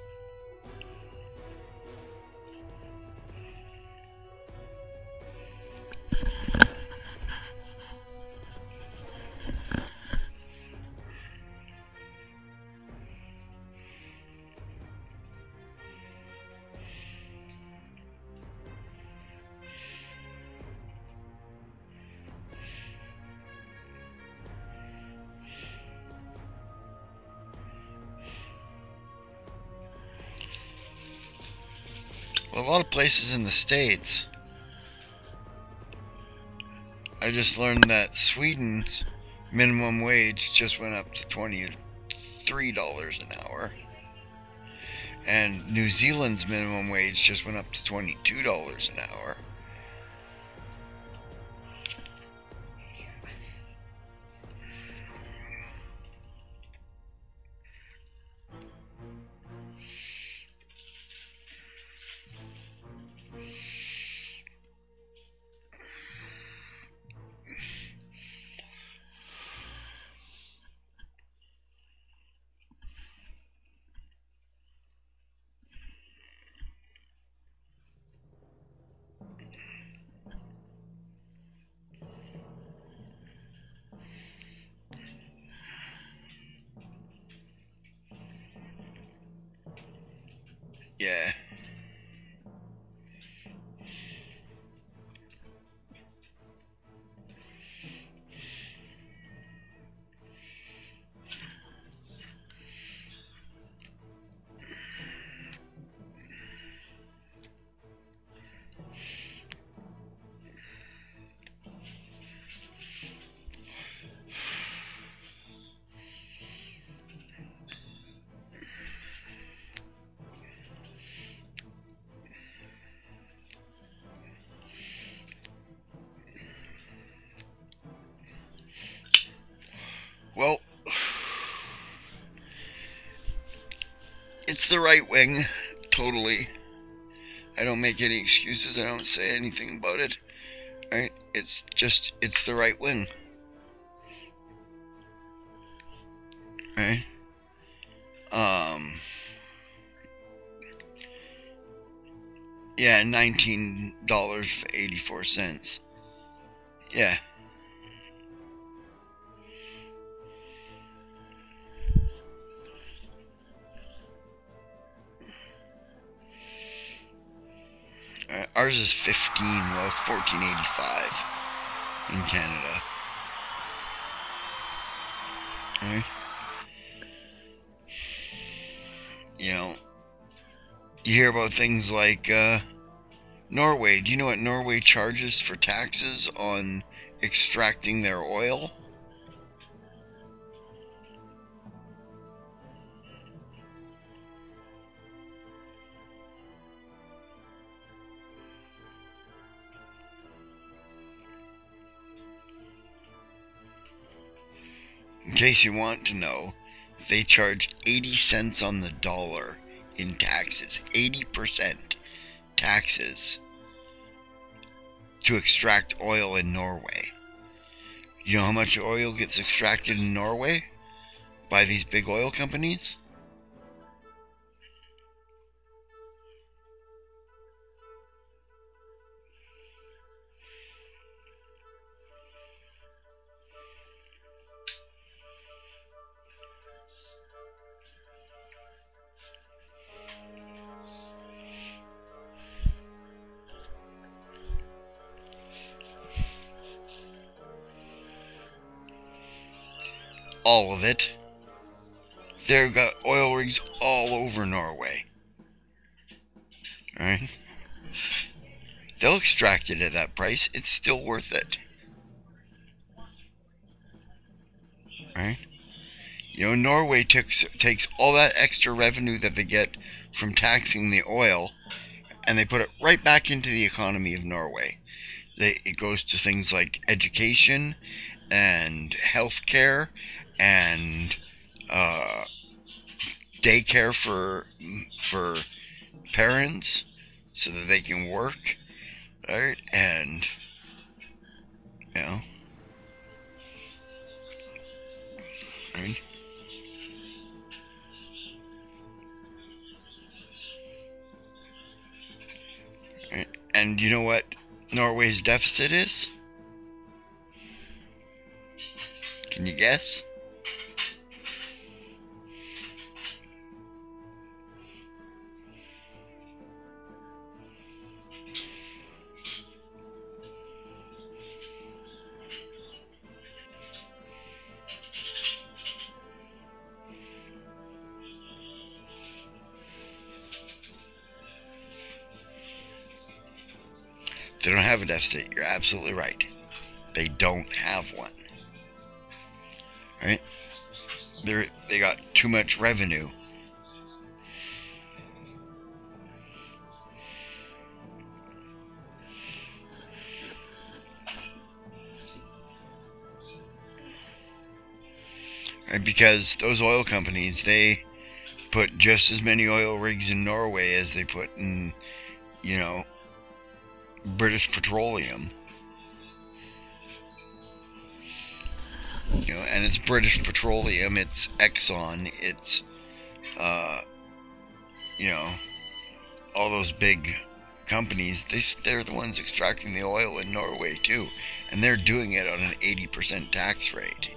Well, a lot of places in the States. I just learned that Sweden's minimum wage just went up to twenty-three dollars an hour. And New Zealand's minimum wage just went up to twenty-two dollars an hour. Yeah. Well, it's the right wing, totally. I don't make any excuses. I don't say anything about it. Right? It's just, it's the right wing. Right? Um, yeah, nineteen dollars and eighty-four cents. Yeah. Uh, ours is fifteen, well, it's fourteen eighty-five in Canada. Right? You know, you hear about things like uh, Norway. Do you know what Norway charges for taxes on extracting their oil? In case you want to know, they charge eighty cents on the dollar in taxes. eighty percent taxes to extract oil in Norway. You know how much oil gets extracted in Norway by these big oil companies? All of it. They've got oil rigs all over Norway. Right? they'll extract it at that price. It's still worth it. Right? You know, Norway takes takes all that extra revenue that they get from taxing the oil, and they put it right back into the economy of Norway. They, it goes to things like education and healthcare and uh, daycare for for parents so that they can work, right? And you know, right? Right? And you know what Norway's deficit is? Can you guess? They don't have a deficit. You're absolutely right. They don't have one. Right? They they got too much revenue. Right? Because those oil companies, they put just as many oil rigs in Norway as they put in, you know, British Petroleum. You know, and it's British Petroleum, it's Exxon, it's, uh, you know, all those big companies. They, they're the ones extracting the oil in Norway too, and they're doing it on an eighty percent tax rate.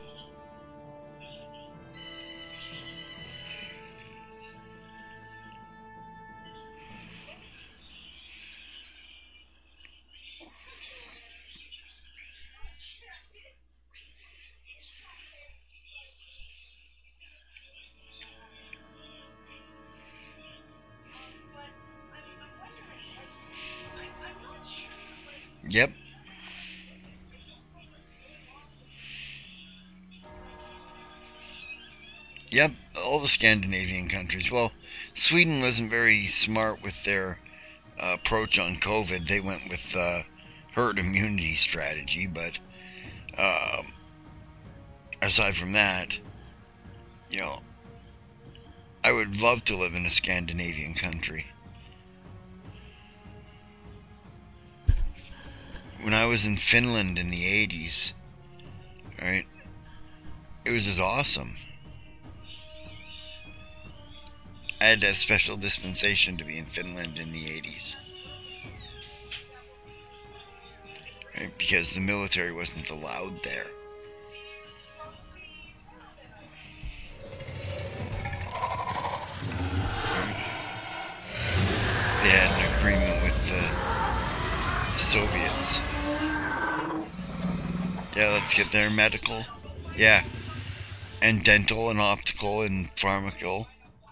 Yep. Yep, all the Scandinavian countries. Well, Sweden wasn't very smart with their uh, approach on COVID. They went with uh, herd immunity strategy, but um, aside from that, you know, I would love to live in a Scandinavian country. When I was in Finland in the eighties, right, it was just awesome. I had a special dispensation to be in Finland in the eighties. Right, because the military wasn't allowed there. They had an agreement with the Soviets. Yeah, let's get their medical. Yeah. And dental and optical and pharmacal.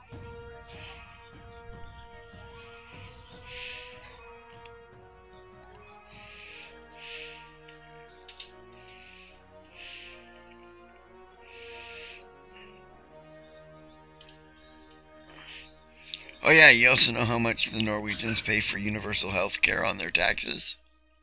Oh yeah, you also know how much the Norwegians pay for universal health care on their taxes?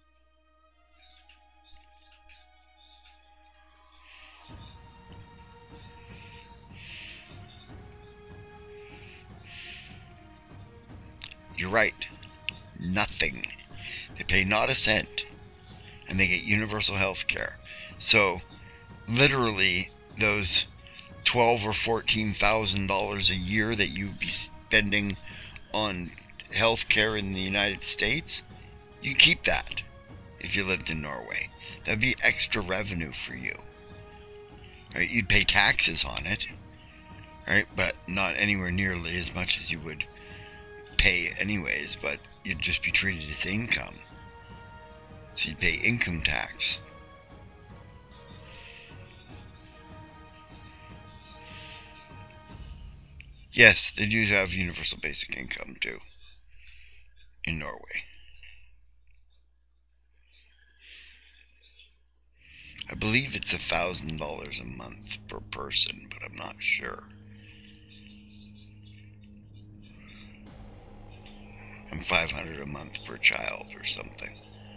You're right. Nothing. They pay not a cent. And they get universal health care. So, literally, those twelve or fourteen thousand dollars a year that you'd be spending on health care in the United States, you keep that if you lived in Norway. That'd be extra revenue for you. Right? You'd pay taxes on it, right? But not anywhere nearly as much as you would pay anyways, but you'd just be treated as income. So you'd pay income tax. Yes, they do have universal basic income too in Norway. I believe it's a thousand dollars a month per person, but I'm not sure. And five hundred a month per child or something.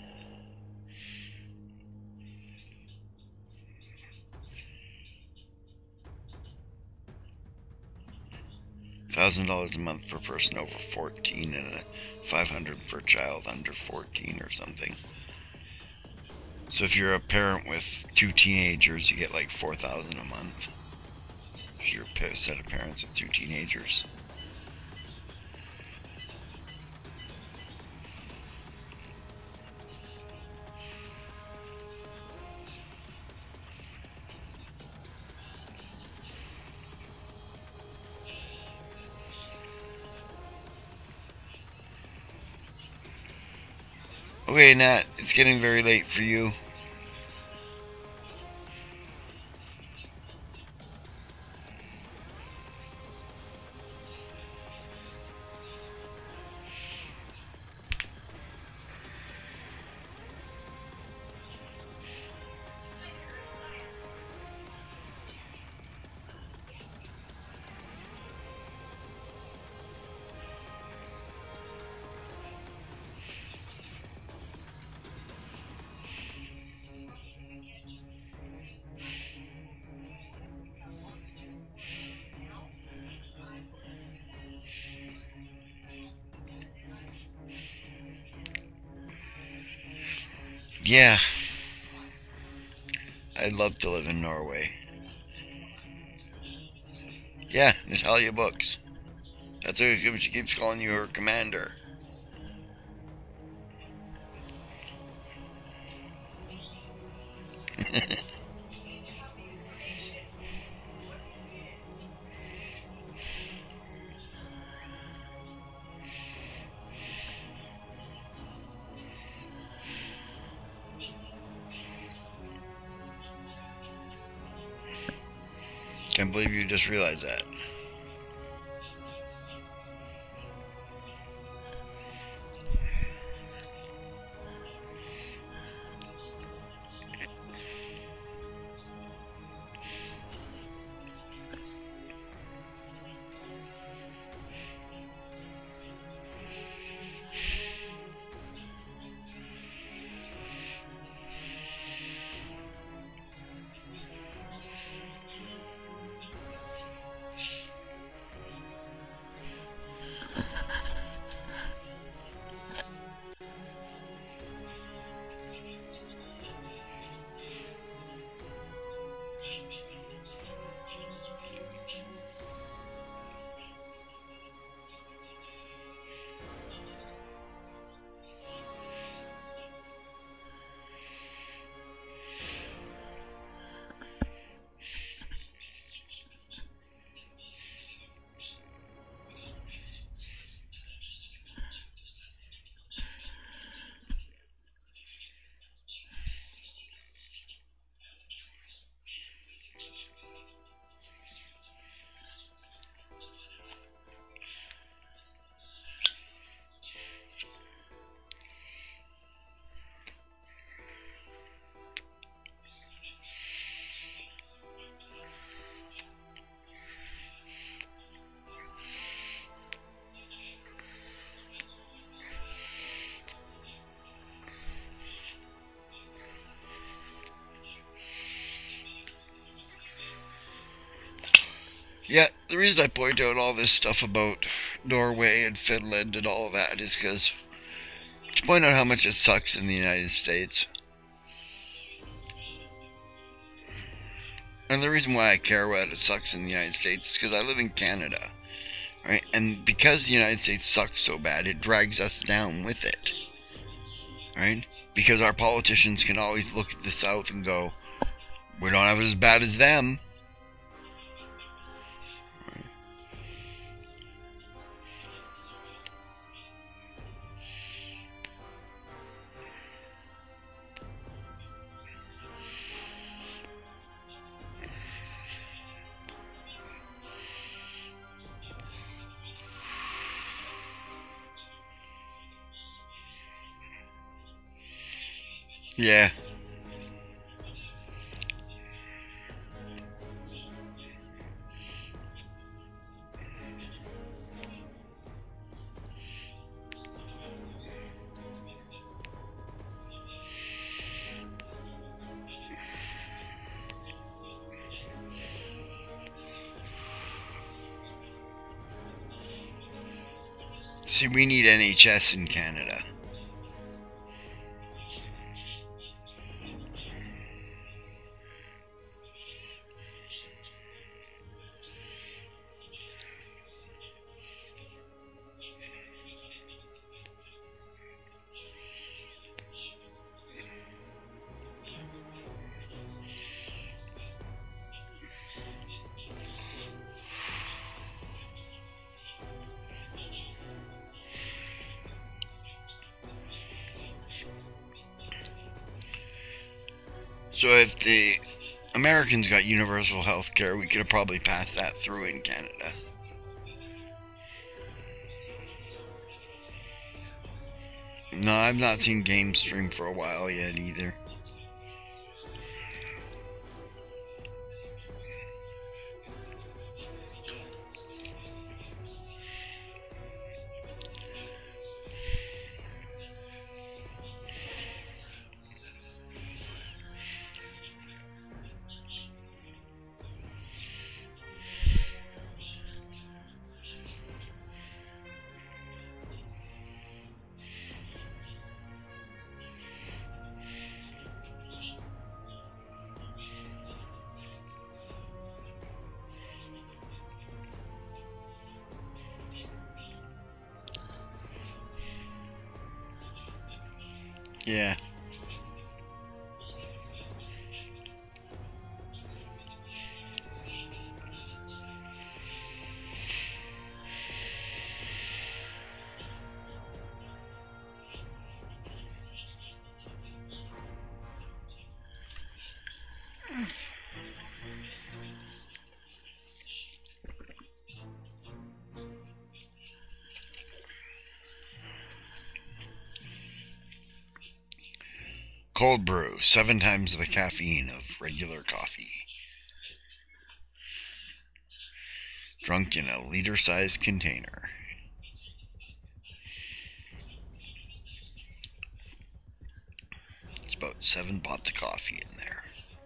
Thousand dollars a month per person over fourteen, and five hundred per child under fourteen or something. So if you're a parent with two teenagers, you get like four thousand a month. If you're a set of parents with two teenagers. Okay, Nat, it's getting very late for you. Yeah, I'd love to live in Norway. Yeah, Natalia Books. That's who she keeps calling you her commander. Can't believe you just realized that. Yeah, the reason I point out all this stuff about Norway and Finland and all of that is because to point out how much it sucks in the United States. And the reason why I care what it sucks in the United States is because I live in Canada, right? And because the United States sucks so bad, it drags us down with it, right? Because our politicians can always look at the South and go, we don't have it as bad as them. Yeah. See, we need N H S in Canada. So if the Americans got universal health care, we could have probably passed that through in Canada. No, I've not seen Game Stream for a while yet either. Yeah. Cold brew, seven times the caffeine of regular coffee. Drunk in a liter-sized container. It's about seven pots of coffee in there.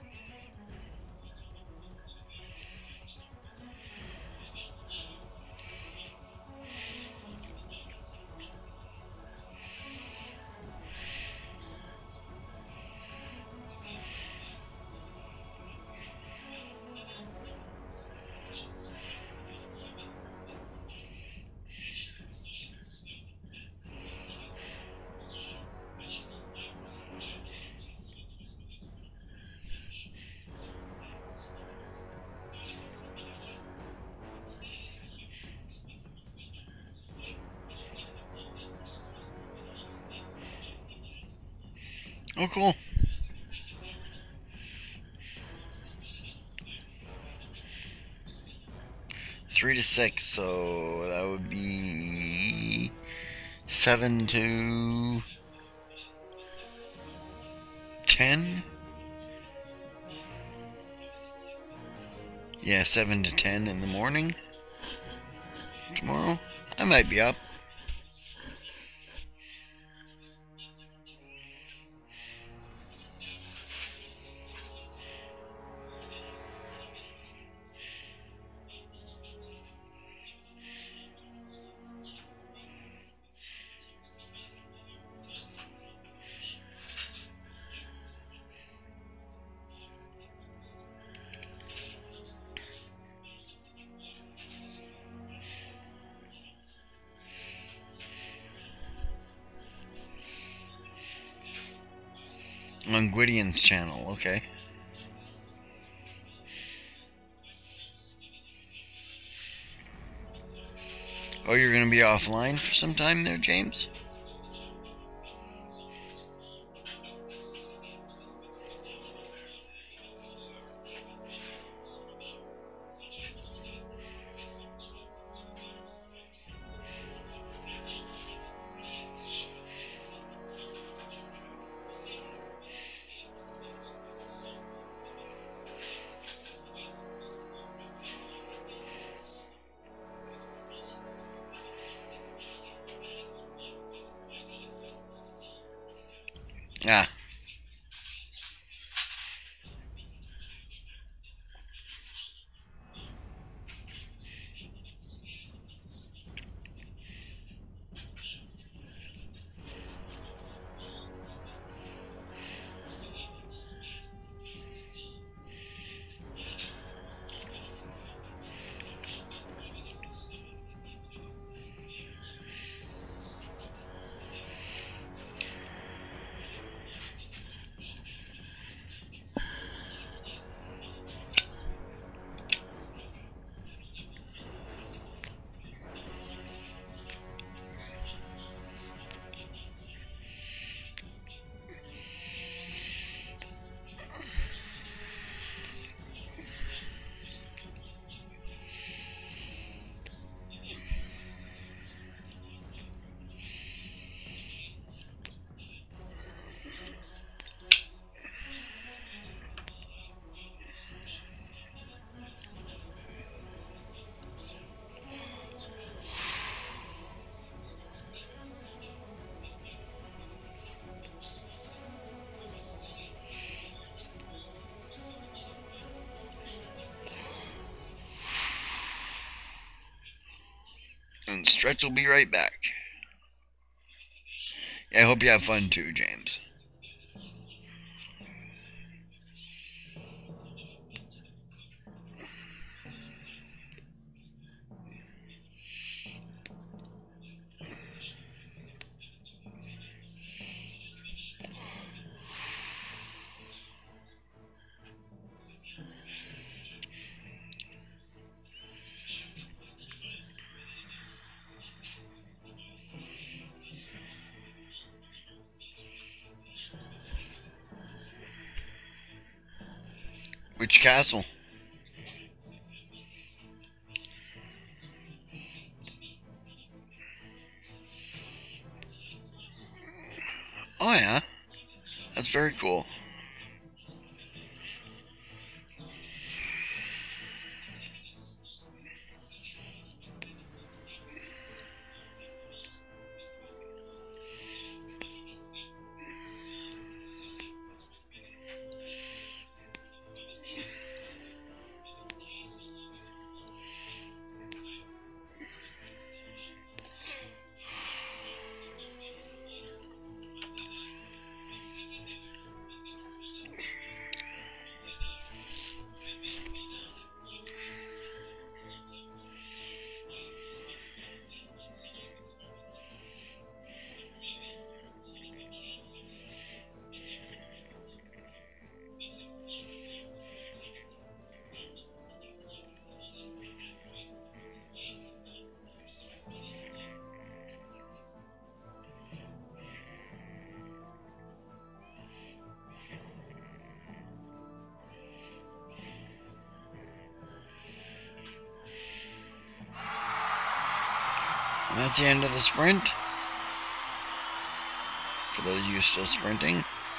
Oh, cool. Three to six, so that would be seven to ten? Yeah, seven to ten in the morning. Tomorrow? I might be up. On Gwydian's channel, okay. Oh, you're gonna be offline for some time there, James? Ah. Stretch will be right back. I hope you have fun too, James. Which castle? Oh yeah, that's very cool. And that's the end of the sprint. For those of you still sprinting.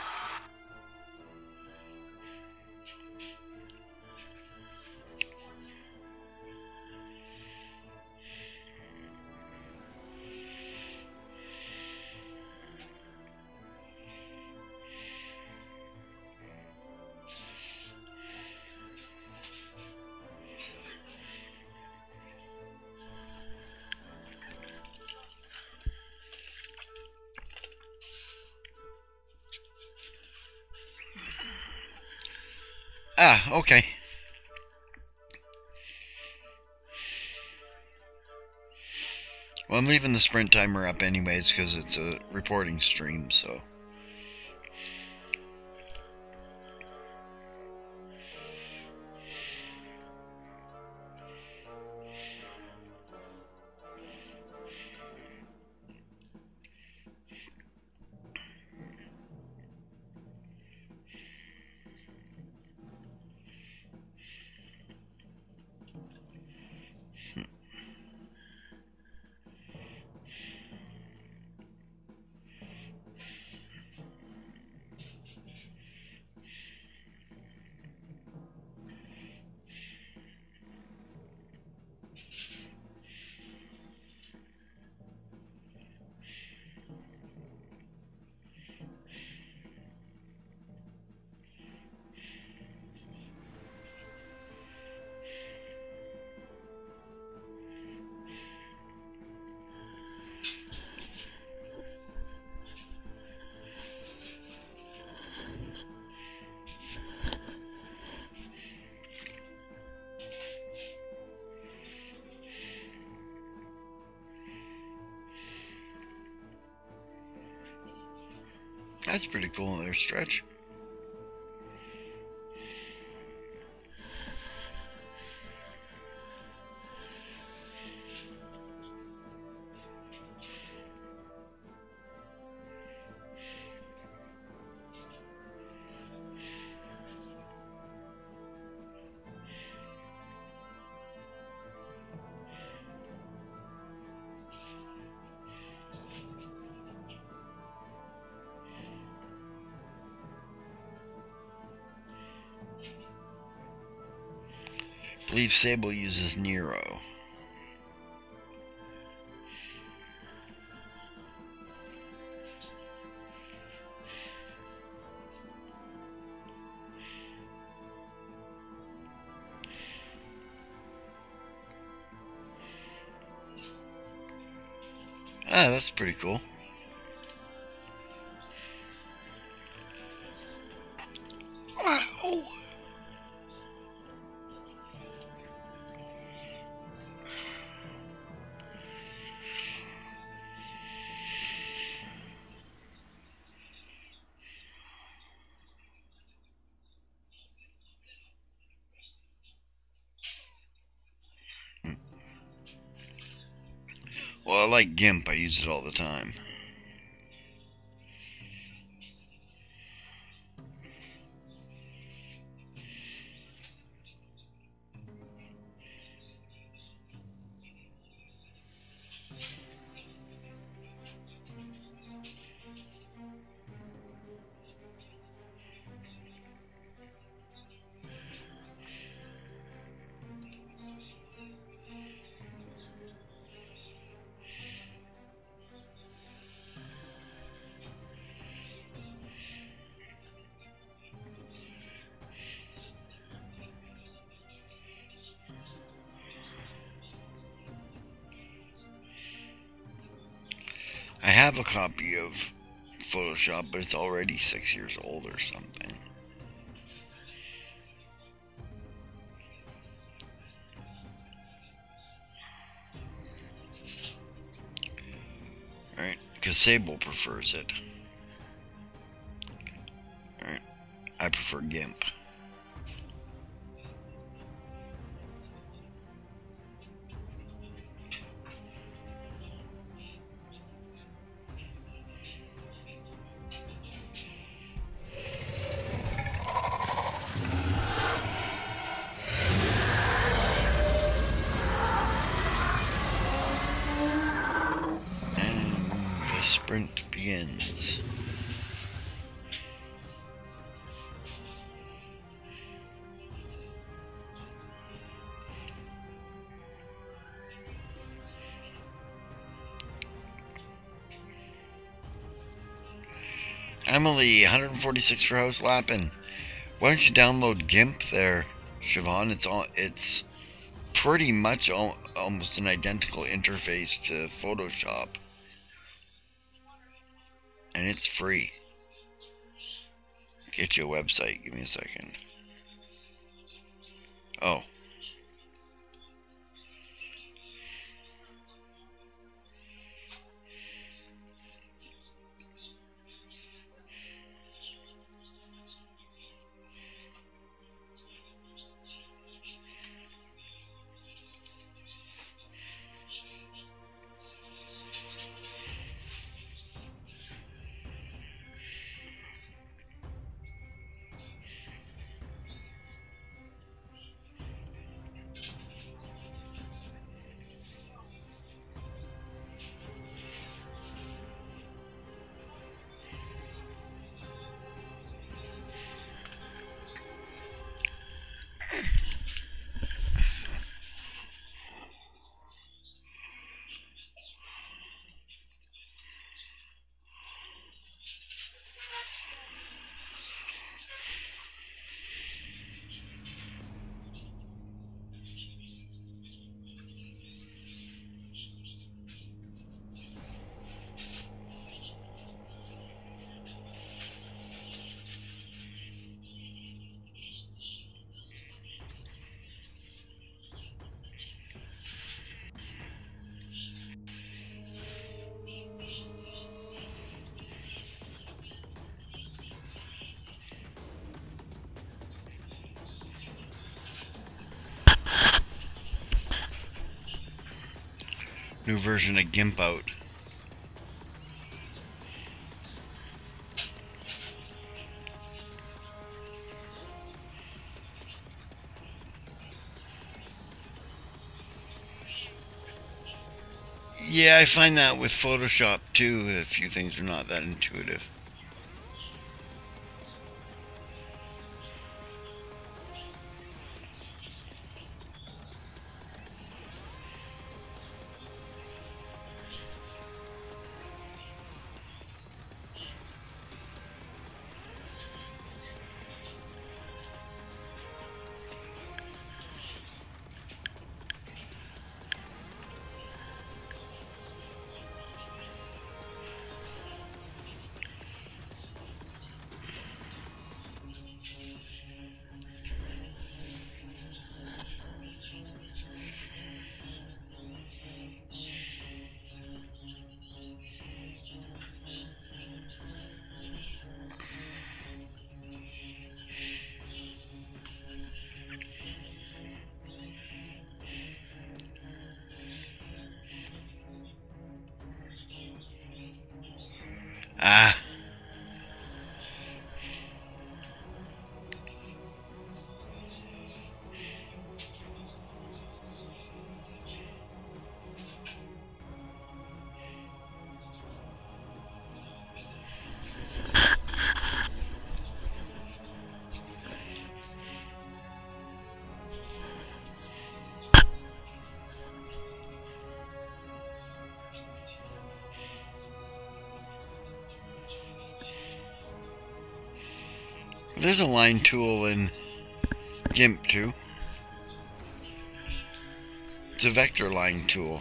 Ah, okay. Well, I'm leaving the sprint timer up anyways because it's a reporting stream, so. That's pretty cool there, Stretch. I believe Sable uses Nero. Ah, that's pretty cool. Wow. Well, I like GIMP. I use it all the time. I have a copy of Photoshop, but it's already six years old or something. Alright, because Sable prefers it. Alright, I prefer GIMP. Sprint begins. Emily, one hundred forty-six for house lapping. Why don't you download GIMP there, Siobhan? It's all it's pretty much al almost an identical interface to Photoshop. And it's free. Get you a website. Give me a second. Oh. New version of GIMP out. Yeah, I find that with Photoshop too, a few things are not that intuitive. Ah. There's a line tool in GIMP too. It's a vector line tool.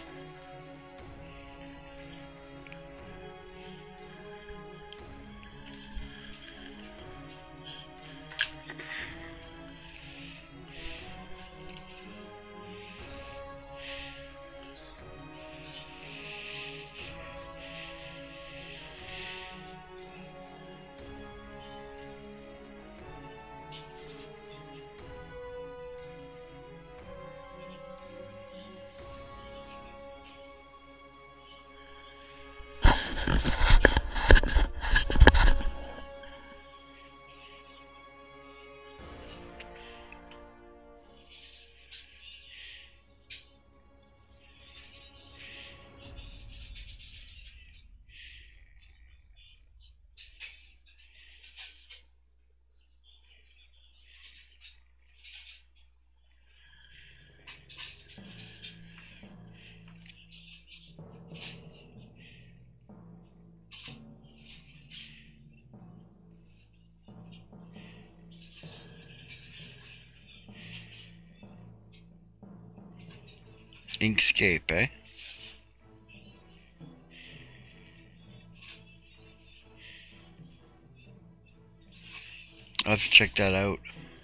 Inkscape, eh? I'll have to check that out.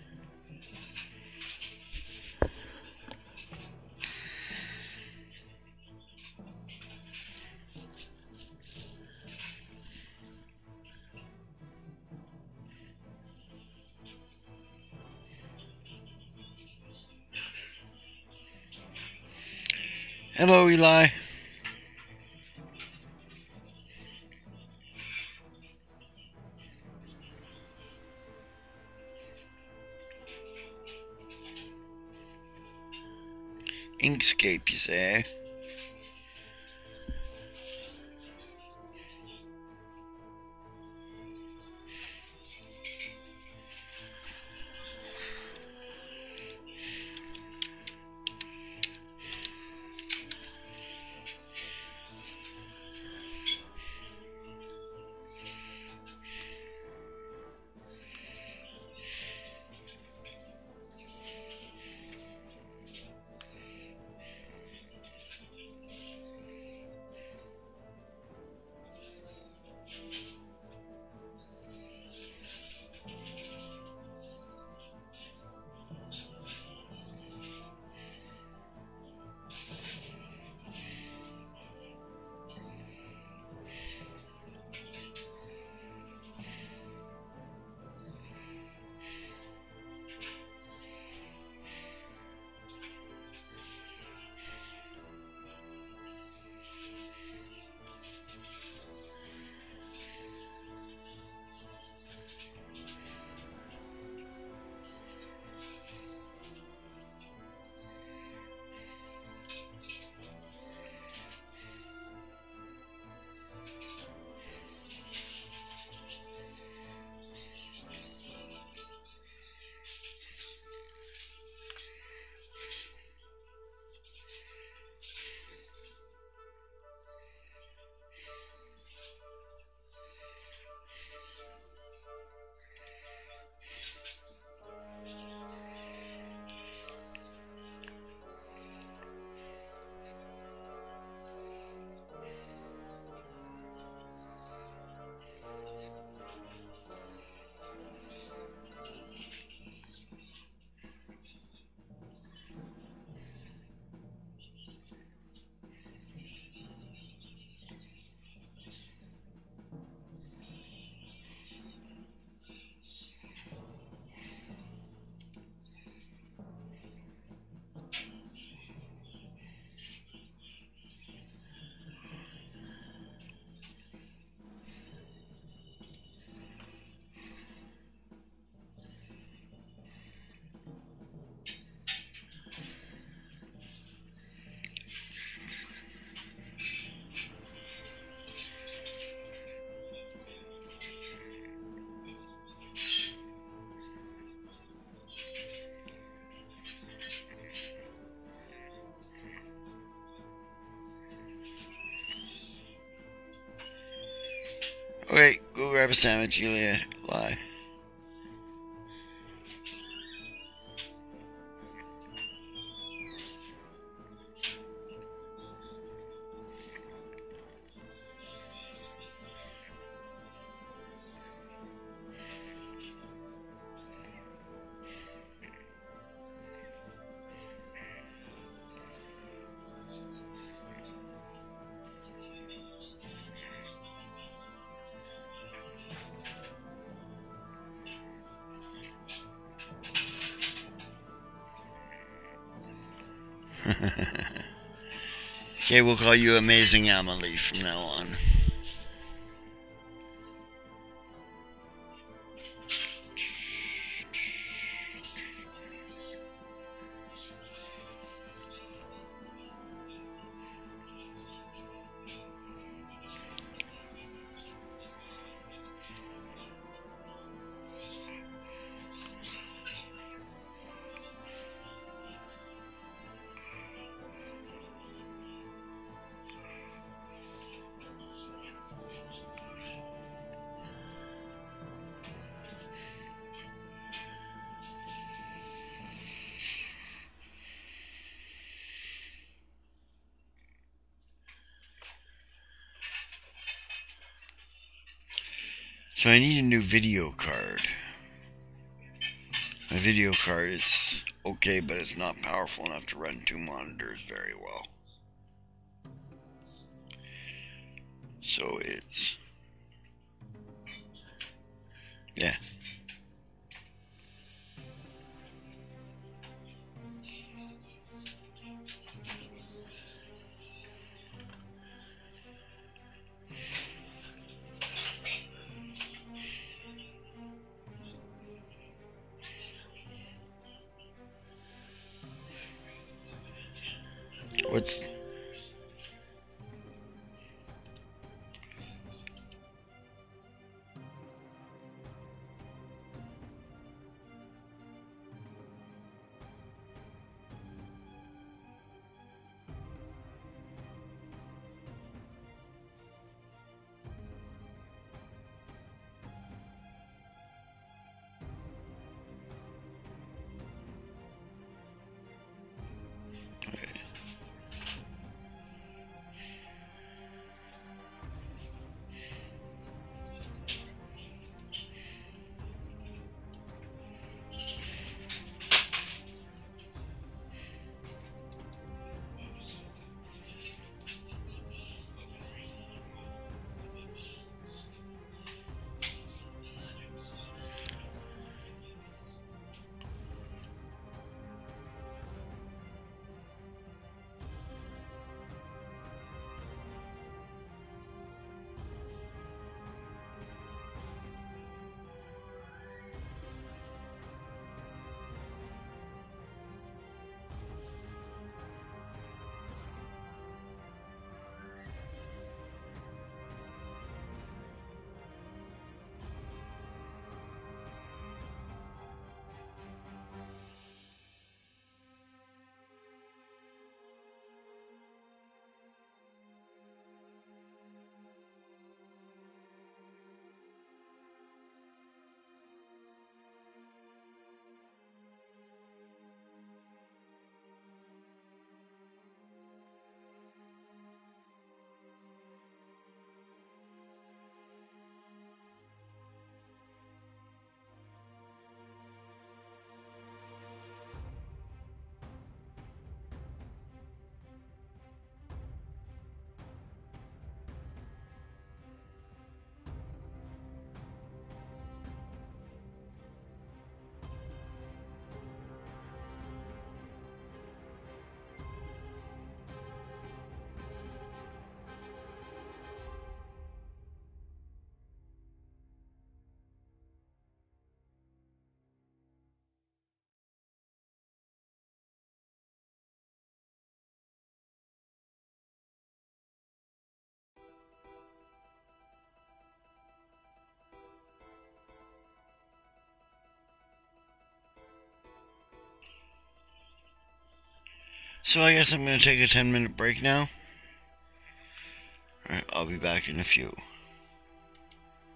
Hello, Eli. Inkscape, you say? Okay, go grab a sandwich, Julia. Lie. Okay, we'll call you Amazing Amelie from now on. So I need a new video card. My video card is okay, but it's not powerful enough to run two monitors very well. So it's... yeah. What's... So I guess I'm going to take a ten minute break now. Alright, I'll be back in a few.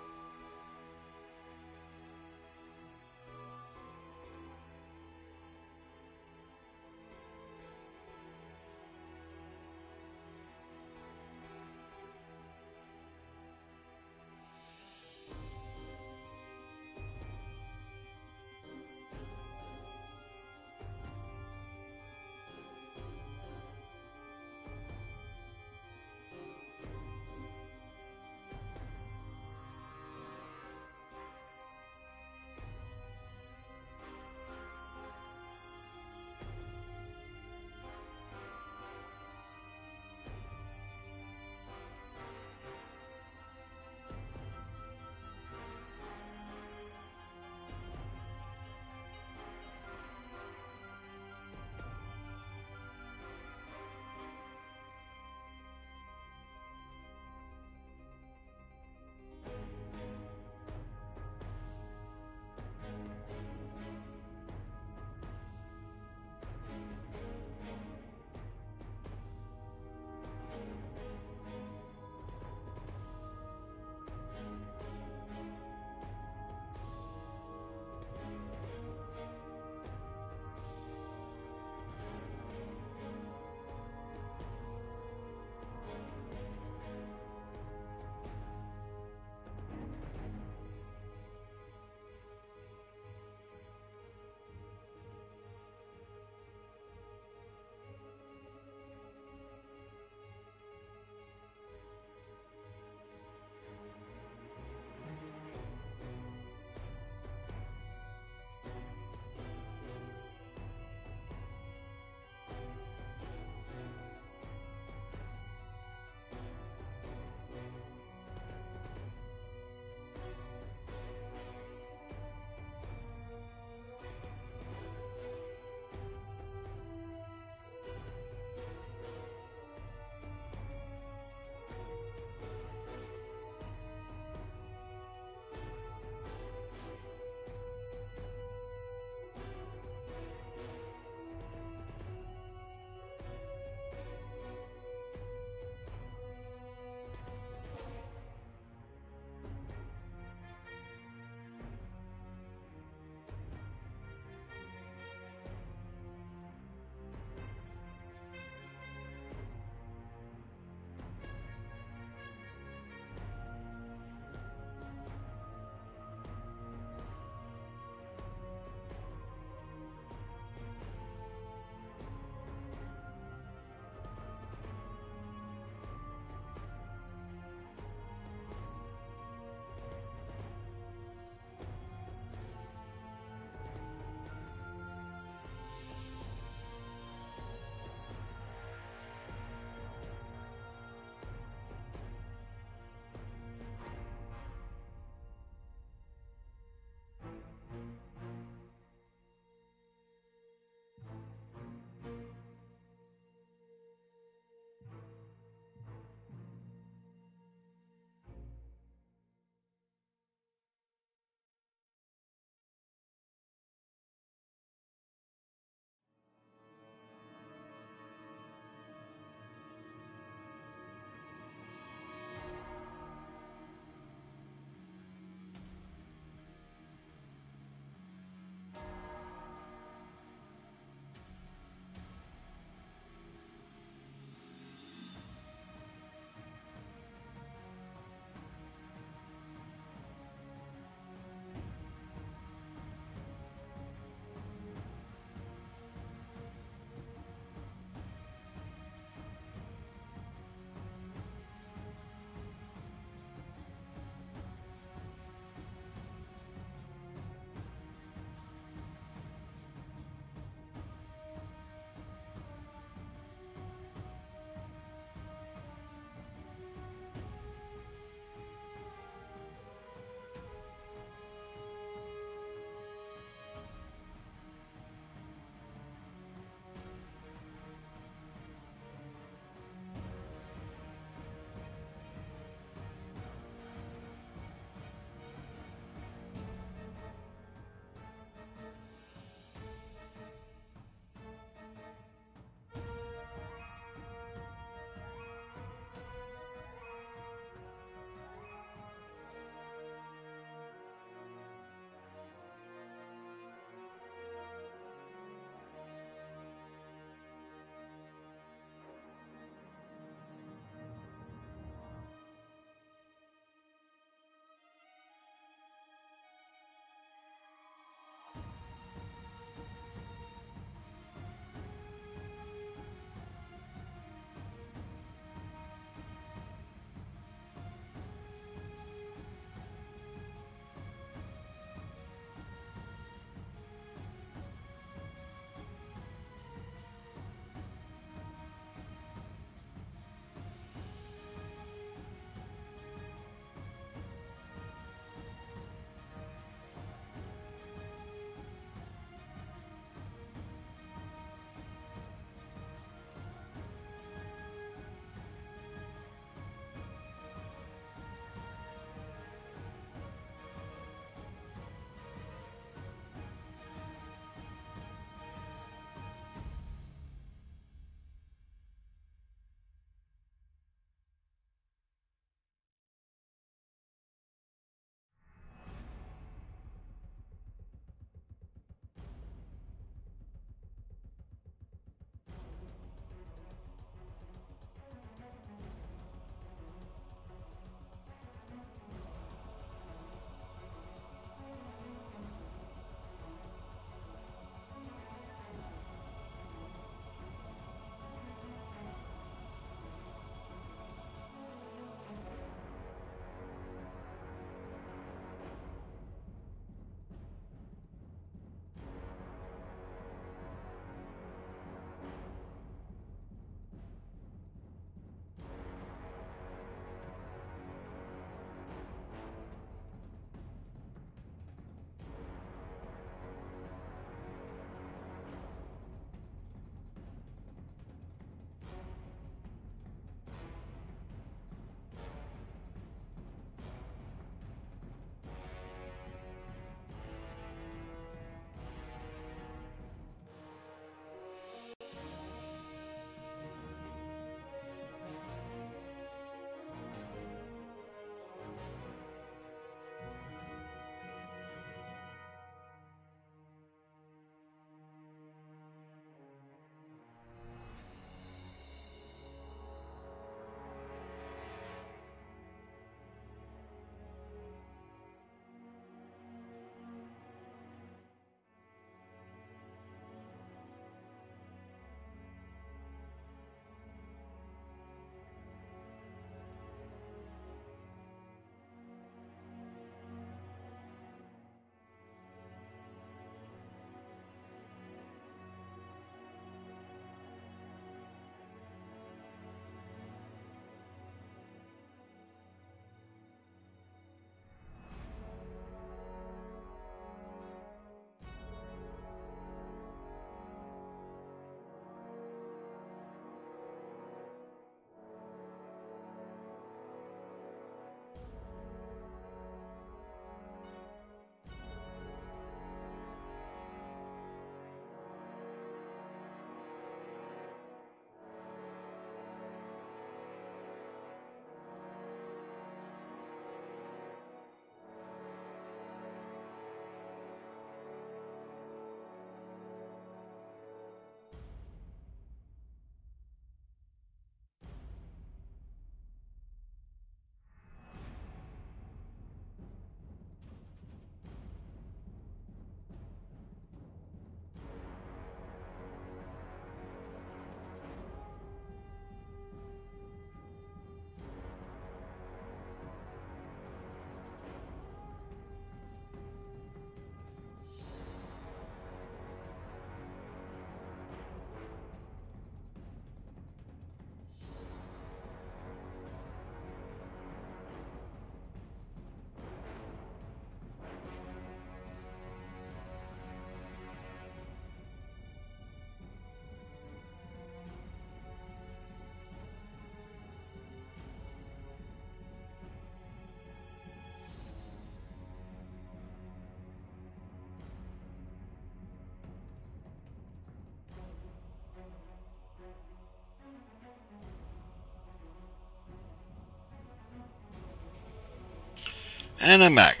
And I'm back.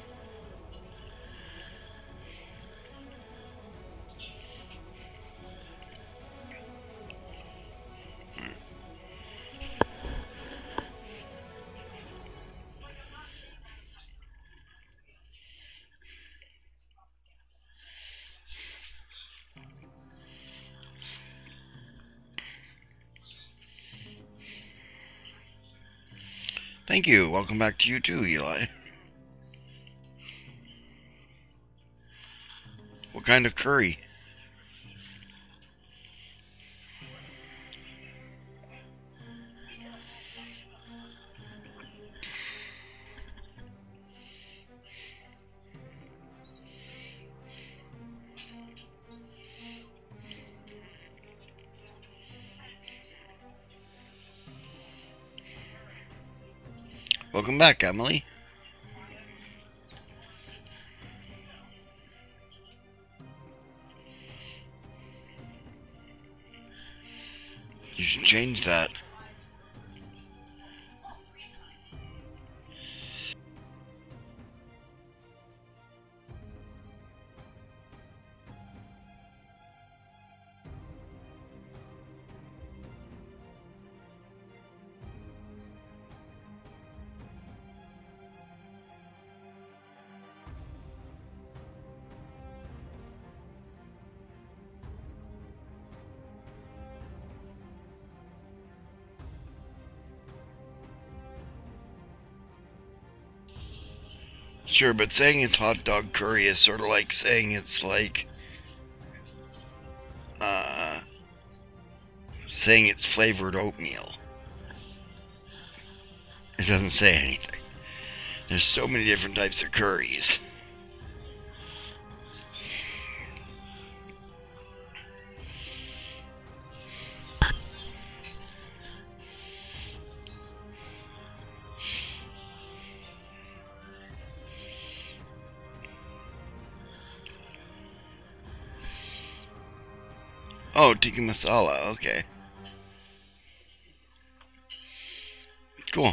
Thank you. Welcome back to you too, Eli. What kind of curry? Welcome back, Emily. You should change that. Sure, but saying it's hot dog curry is sort of like saying it's like, uh, saying it's flavored oatmeal. It doesn't say anything. There's so many different types of curries. Oh, tikka masala, okay. Cool.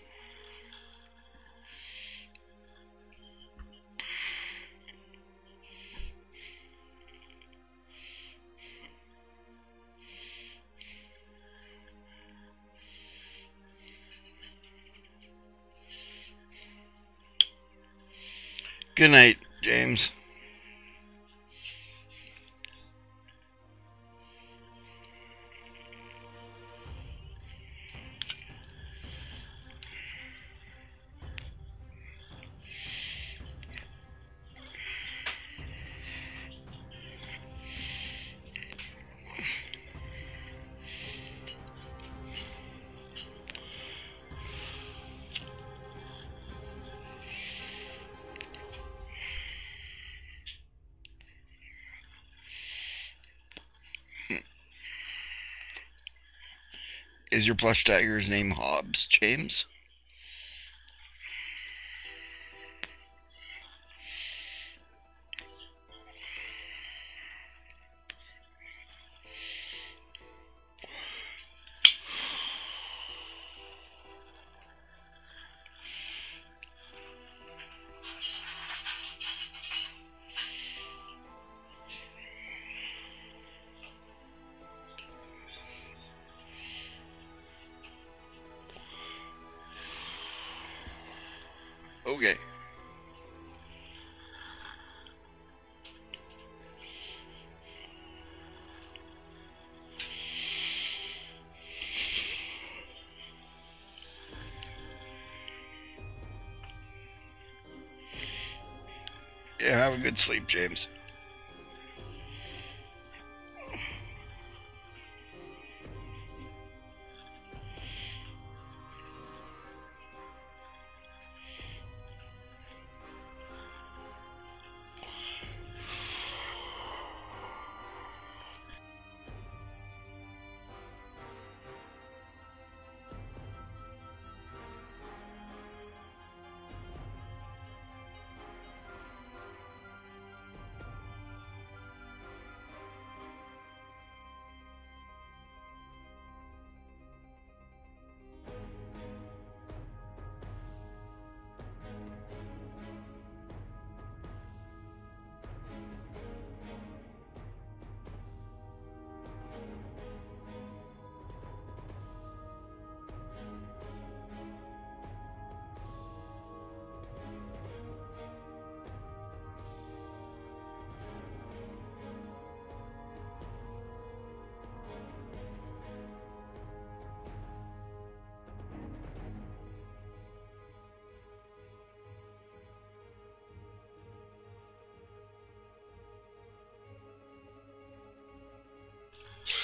Good night, James. Is your plush tiger's name Hobbs, James? Okay. Yeah, have a good sleep, James.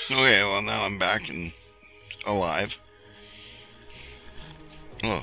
Okay, well now I'm back and alive. Hello.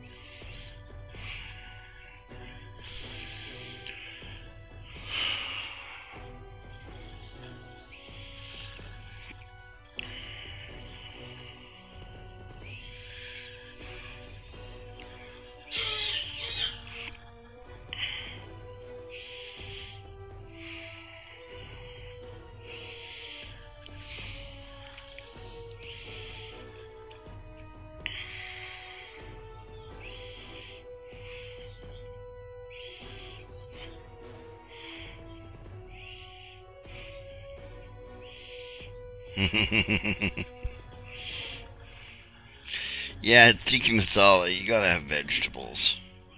Yeah, tikka masala, you gotta have vegetables.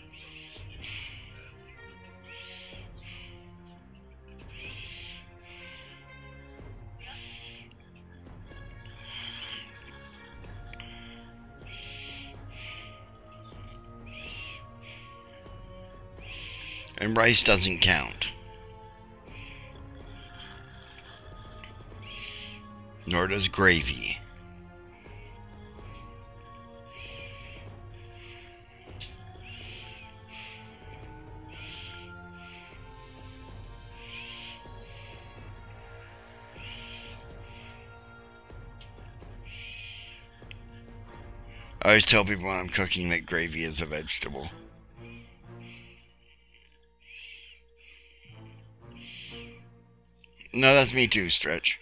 And rice doesn't count. Nor does gravy. I always tell people when I'm cooking that gravy is a vegetable. No, that's me too, Stretch.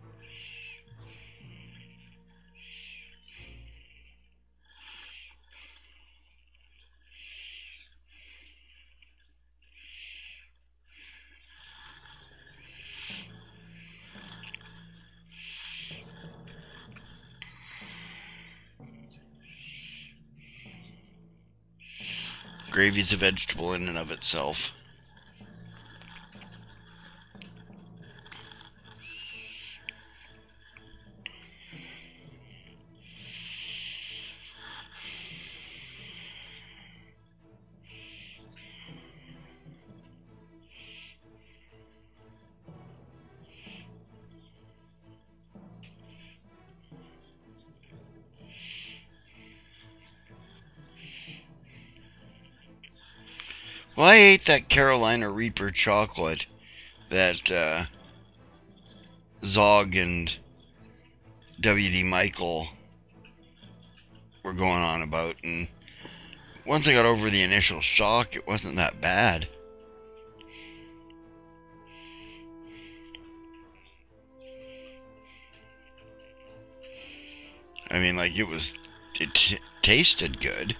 Gravy's a vegetable in and of itself. Well, I ate that Carolina Reaper chocolate that uh, Zog and W D Michael were going on about, and once I got over the initial shock, it wasn't that bad. I mean, like, it was, it t tasted good.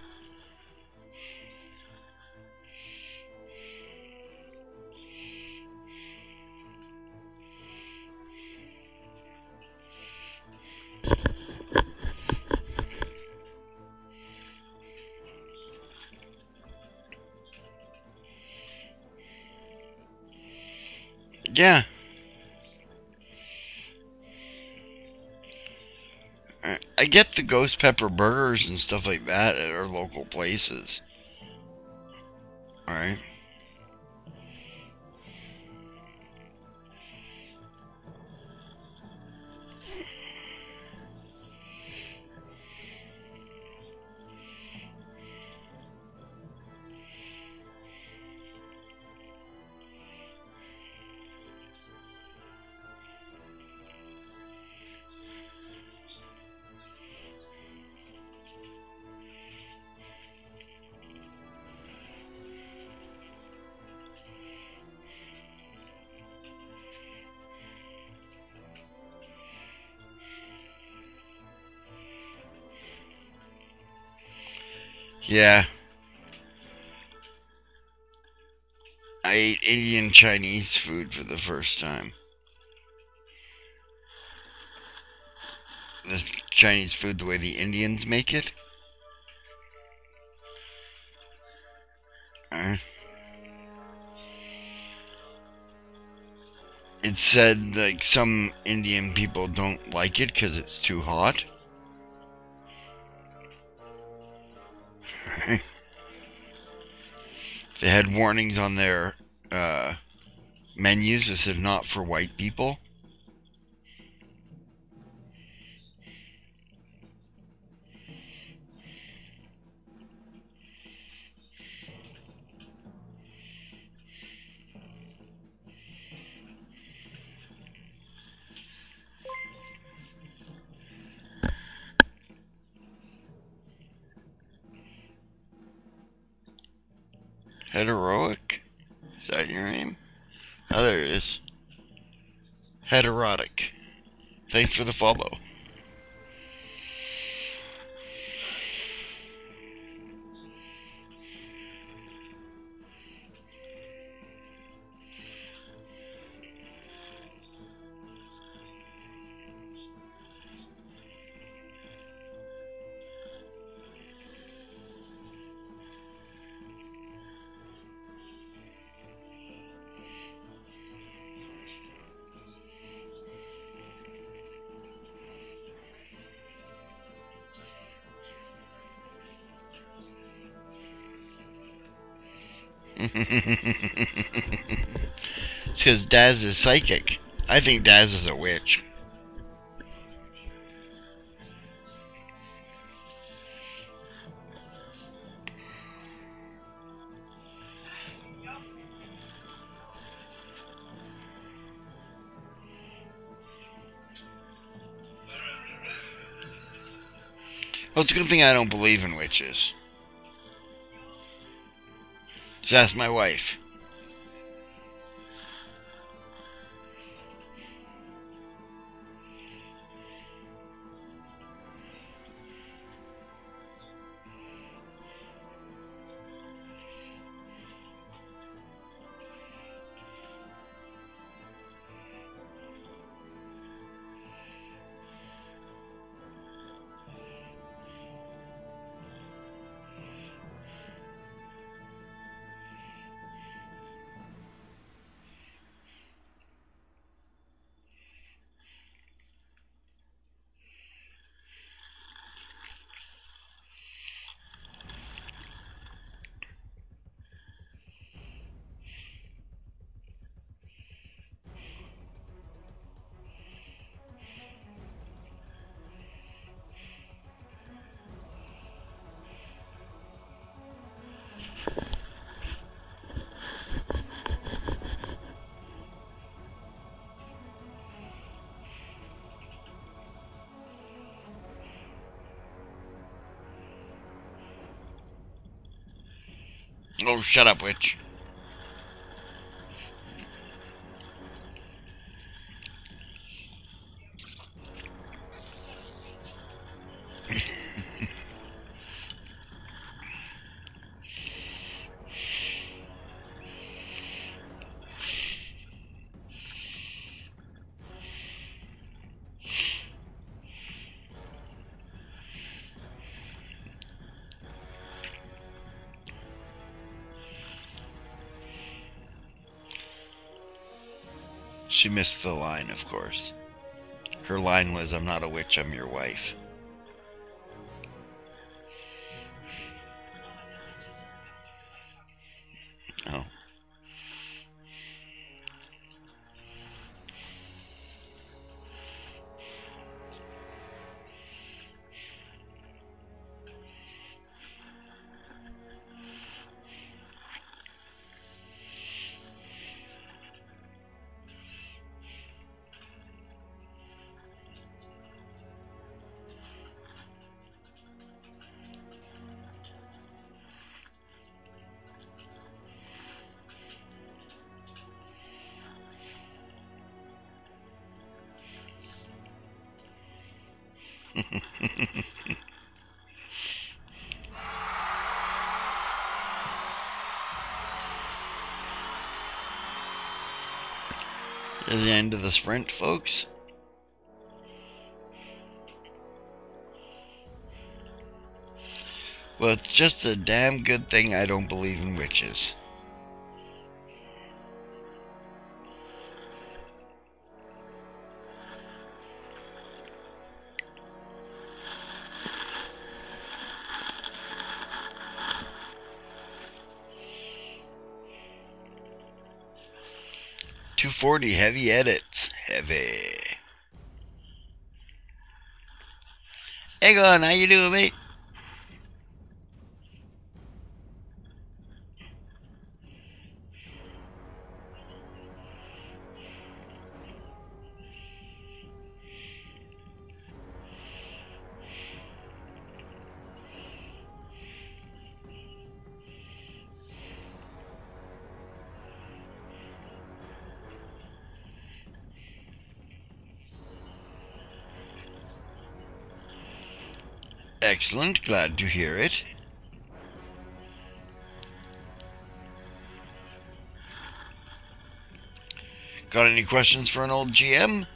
Yeah. I get the ghost pepper burgers and stuff like that at our local places. Alright. Yeah. I ate Indian Chinese food for the first time. The Chinese food the way the Indians make it. Uh, it said like some Indian people don't like it because it's too hot. They had warnings on their uh, menus that said not for white people. Heteroic? Is that your name? Oh, there it is. Heterotic. Thanks for the follow. It's because Daz is psychic. I think Daz is a witch. Well, it's a good thing I don't believe in witches. Just ask my wife. Oh, shut up, witch. She missed the line, of course. Her line was, "I'm not a witch, I'm your wife." Oh. At the end of the sprint, folks. Well, it's just a damn good thing I don't believe in witches. two forty heavy edits. Heavy. Hey, Glenn, how you doing, mate? Excellent, glad to hear it. Got any questions for an old G M?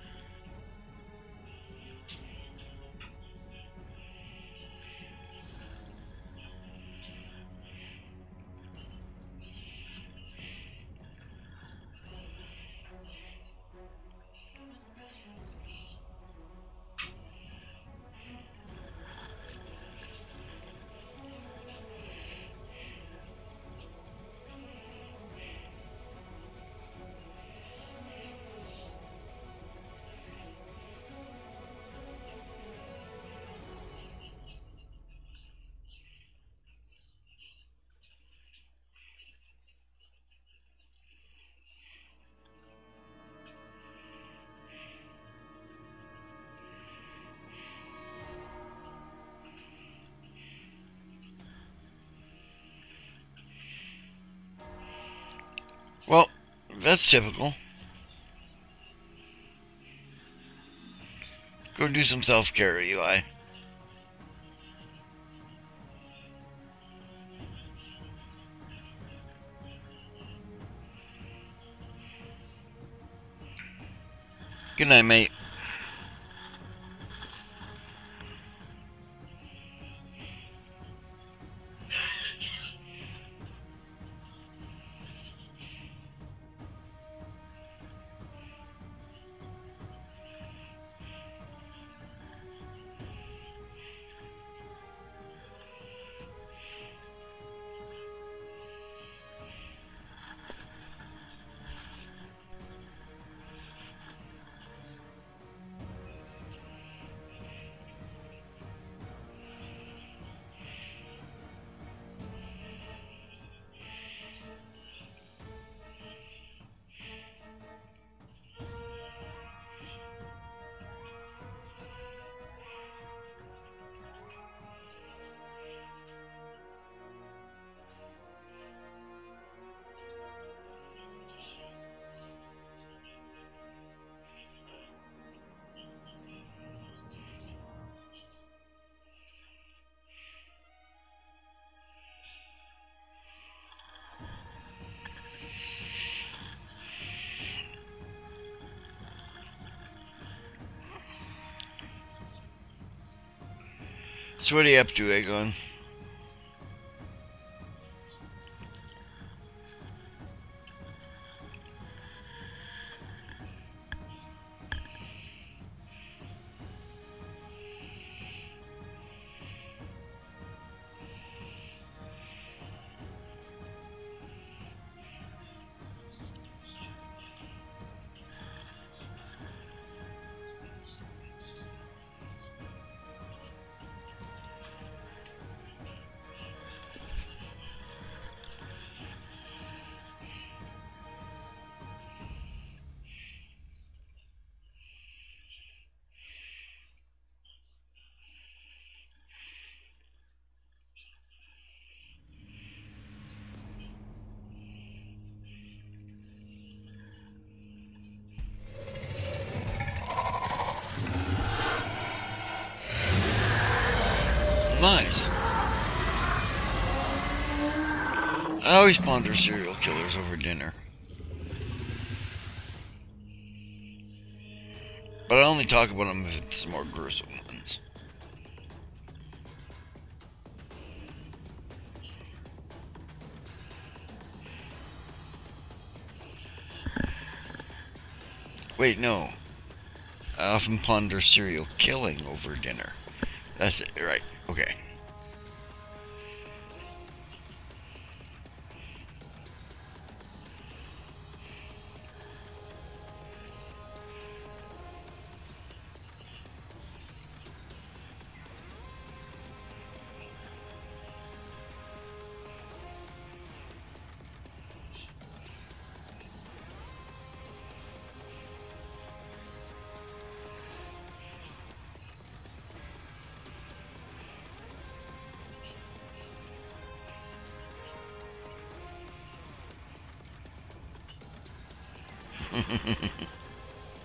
Well, that's typical. Go do some self-care, Eli. Good night, mate. So what are you up to, Aegon? Nice. I always ponder serial killers over dinner. But I only talk about them if it's more gruesome ones. Wait, no. I often ponder serial killing over dinner. That's it, right. Okay.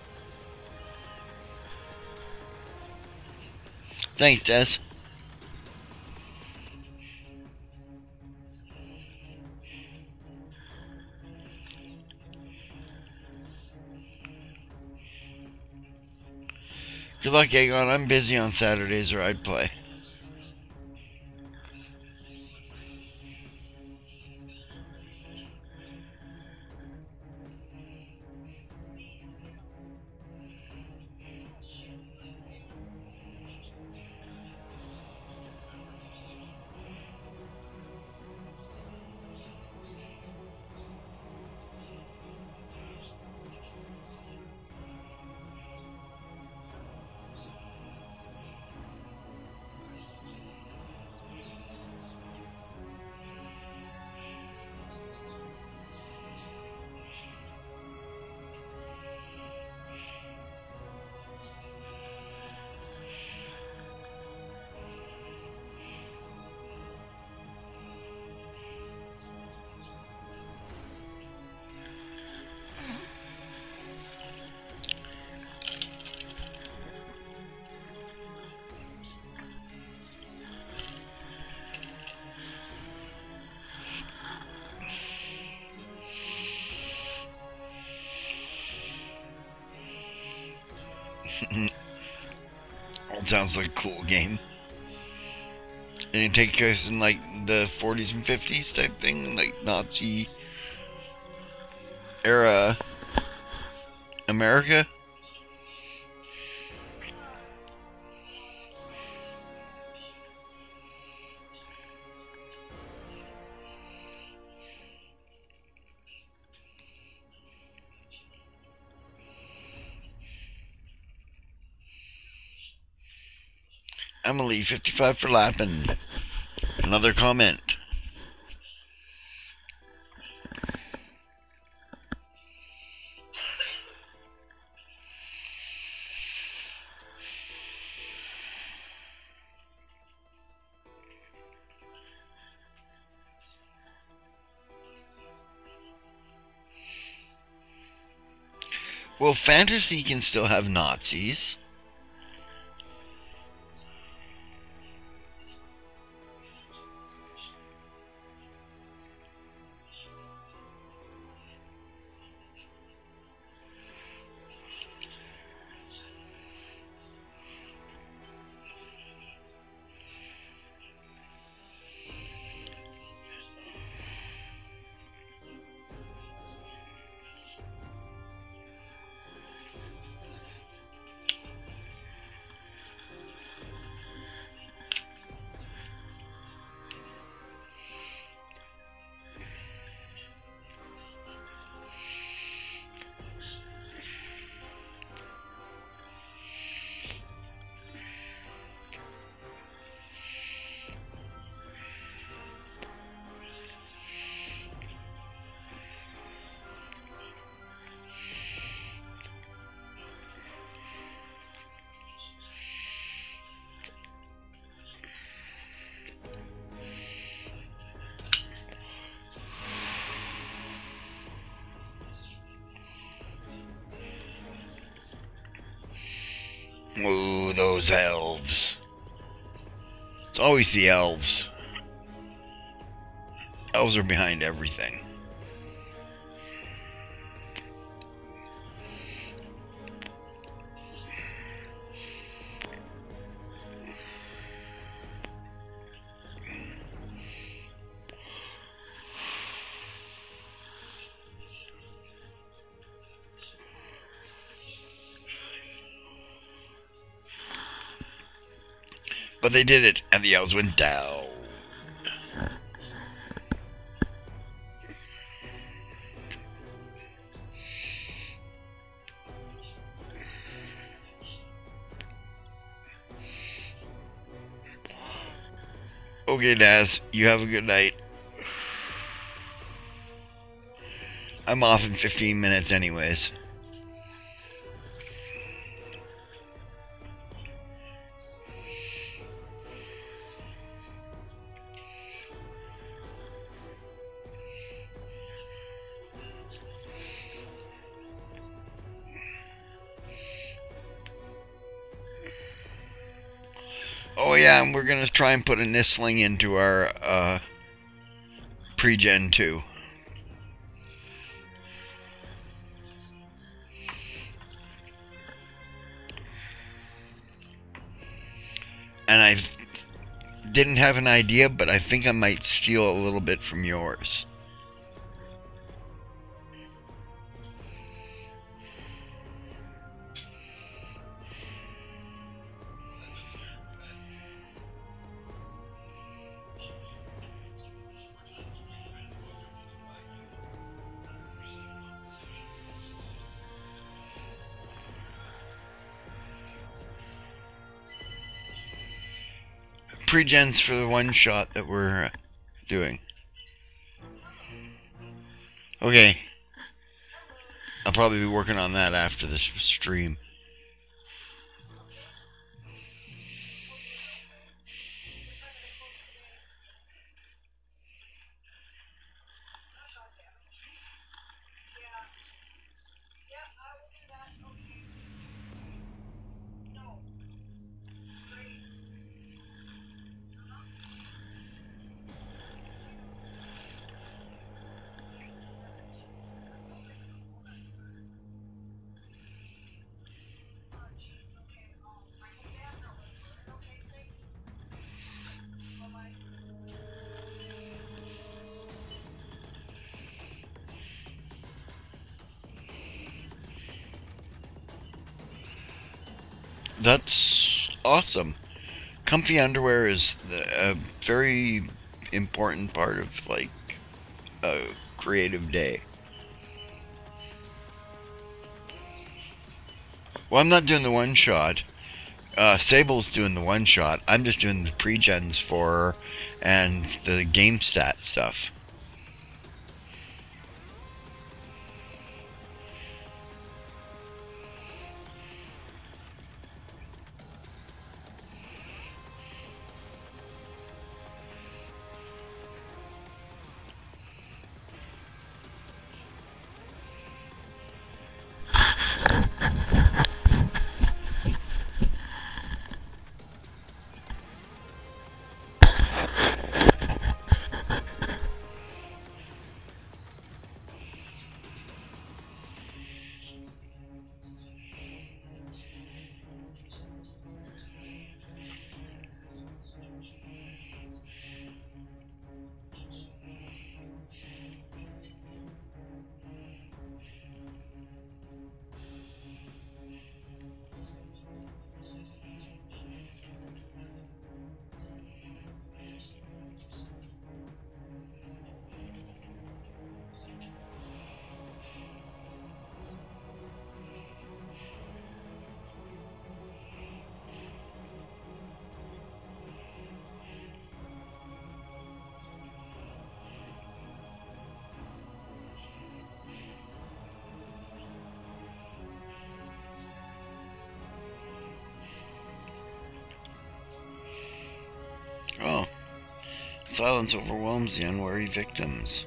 Thanks, Des. Good luck, Aegon. I'm busy on Saturdays or I'd play. Sounds like a cool game. And it takes place in like the forties and fifties type thing, like Nazi era America. Emily, fifty-five for lapping. Another comment. Well, fantasy can still have Nazis. Ooh, those elves. It's always the elves. Elves are behind everything. But they did it, and the elves went down. Okay, Naz, you have a good night. I'm off in fifteen minutes anyways. Oh yeah, and we're gonna try and put a Nistling into our uh, pre-gen too. and I didn't have an idea, but I think I might steal a little bit from yours. Pre-gens for the one shot that we're uh, doing. Okay. I'll probably be working on that after this stream. That's awesome. Comfy underwear is a very important part of, like, a creative day. Well, I'm not doing the one shot. Uh, Sable's doing the one shot. I'm just doing the pre-gens for her and the game stat stuff. Oh. Silence overwhelms the unwary victims.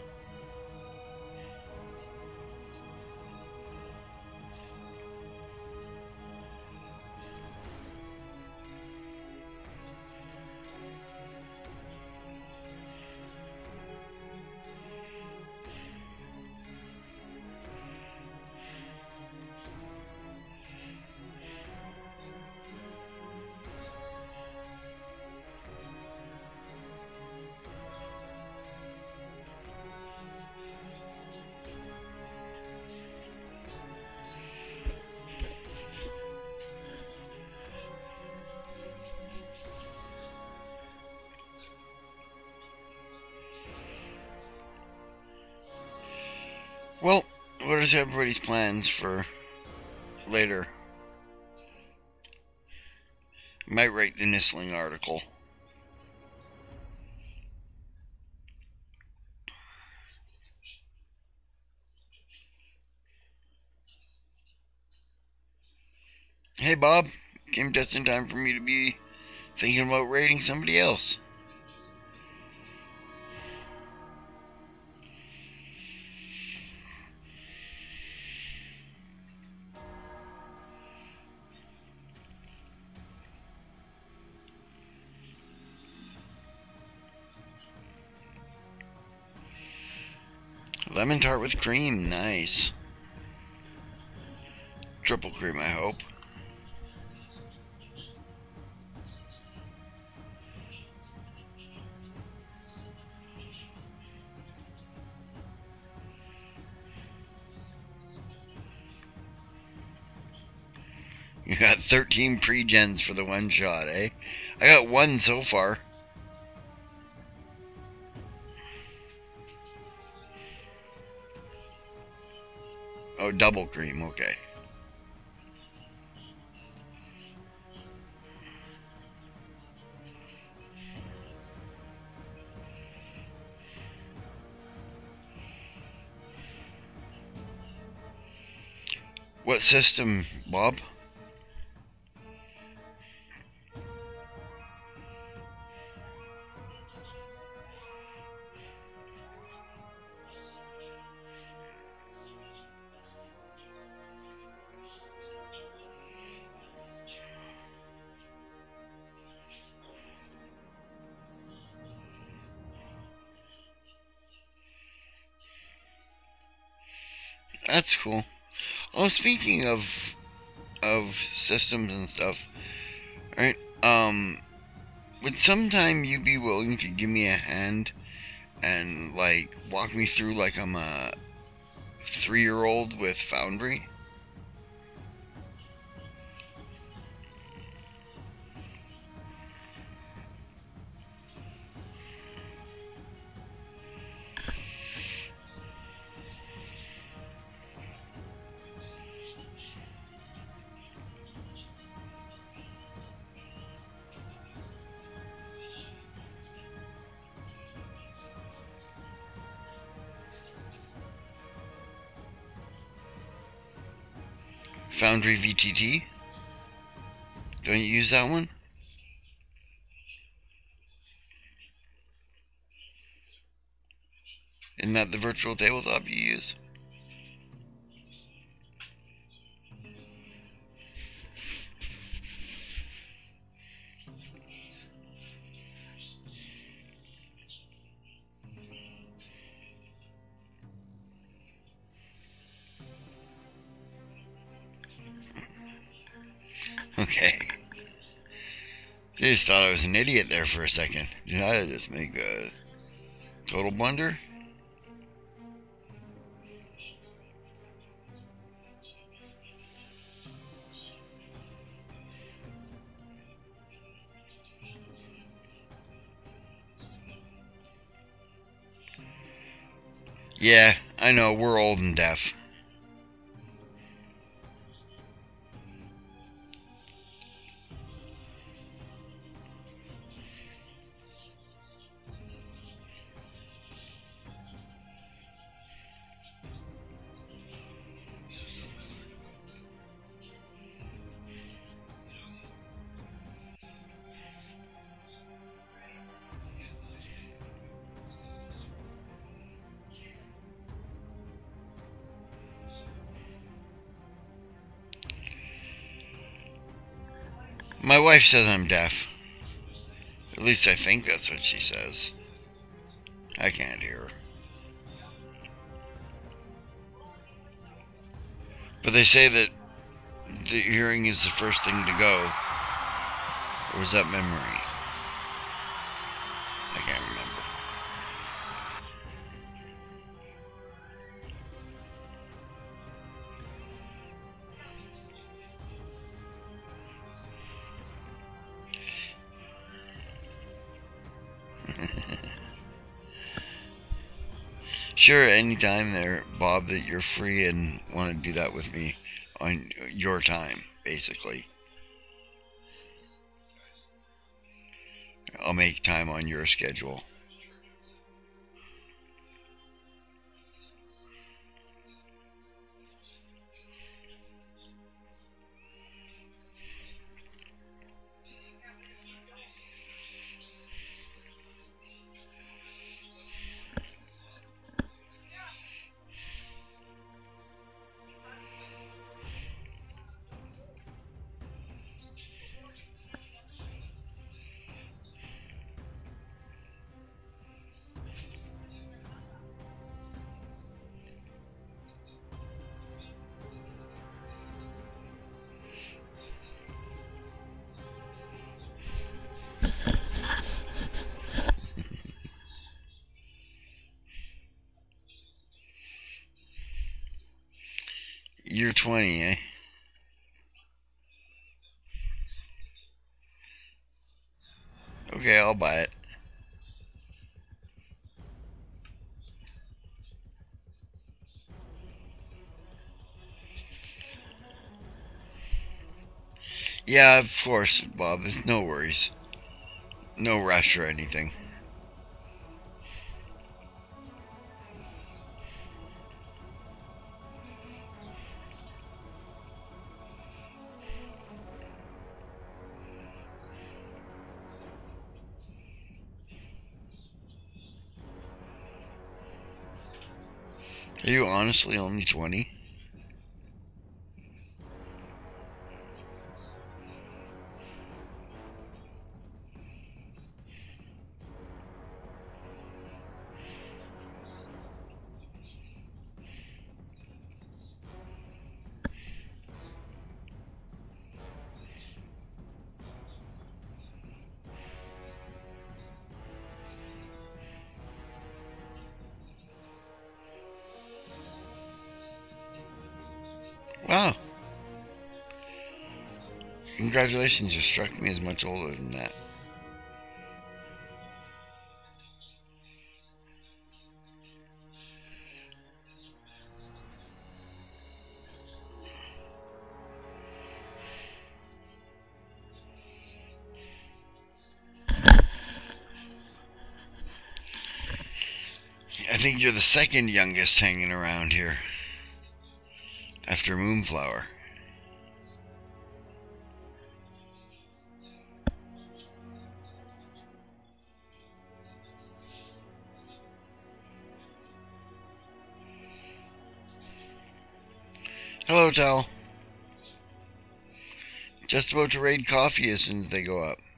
Well, what is everybody's plans for later? Might write the Nistling article. Hey Bob, came just in time for me to be thinking about raiding somebody else. Lemon tart with cream, nice. Triple cream, I hope. You got thirteen pre-gens for the one shot, eh? I got one so far. Oh, double cream, okay. What system, Bob? That's cool. Oh, speaking of of systems and stuff, right? Um, would sometime you be willing to give me a hand and like walk me through like I'm a three-year-old with Foundry? Foundry V T T? Don't you use that one? Isn't that the virtual tabletop you use? Okay. I just thought I was an idiot there for a second. Did I just make a total blunder? Yeah, I know, we're old and deaf. My wife says I'm deaf. At least I think that's what she says. I can't hear her. But they say that the hearing is the first thing to go. Or was that memory? I can't remember. Sure, anytime there, Bob, that you're free and want to do that with me on your time, basically. I'll make time on your schedule. You're twenty, eh? Okay, I'll buy it. Yeah, of course, Bob. No worries. No rush or anything. Are you honestly only twenty? Wow. Congratulations, you struck me as much older than that. I think you're the second youngest hanging around here. After Moonflower. Hello, Tal. Just about to raid coffee as soon as they go up.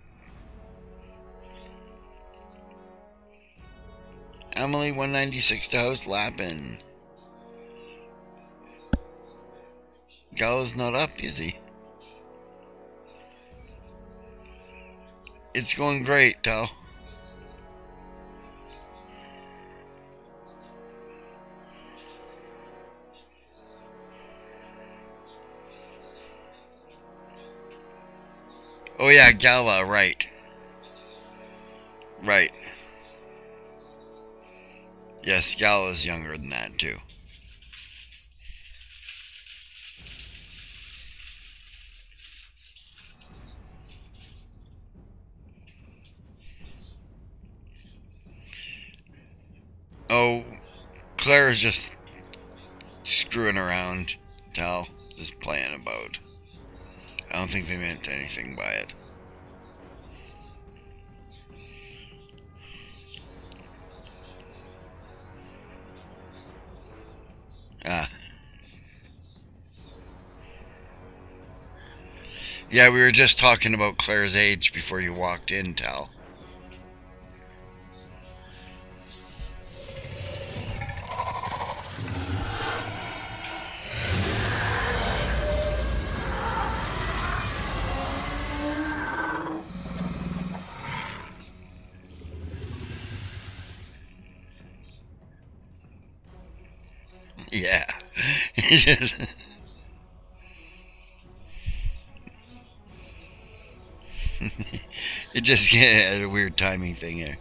Emily one ninety-six to House Lappin. Gallo's not up, is he? It's going great, Tal. Oh yeah, Gala, right. Right. Yes, Gala's younger than that, too. Oh, Claire's just screwing around, Tal. Just playing about. I don't think they meant anything by it. Ah. Yeah, we were just talking about Claire's age before you walked in, Tal. Yeah. It just had a weird timing thing here.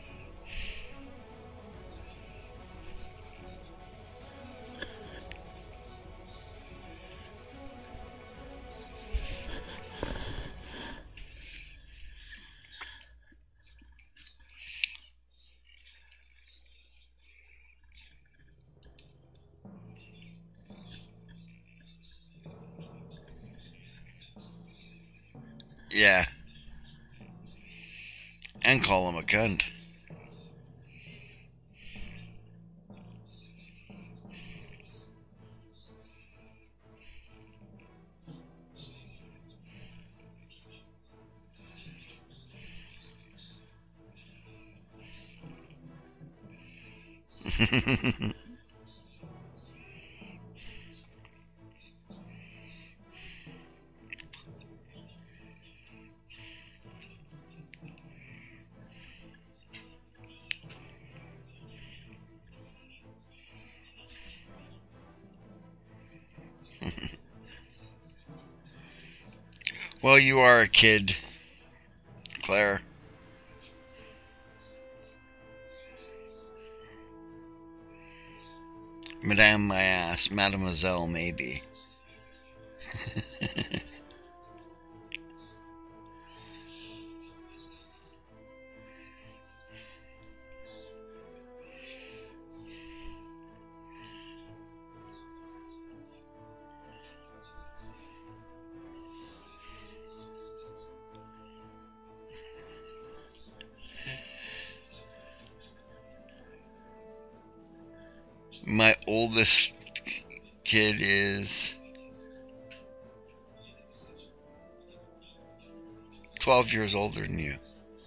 Yeah. And call him a cunt. Well, you are a kid, Claire. Madame, my ass. Mademoiselle, maybe. My oldest kid is twelve years older than you.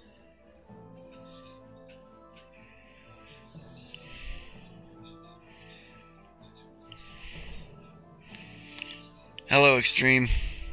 Hello, Extreme.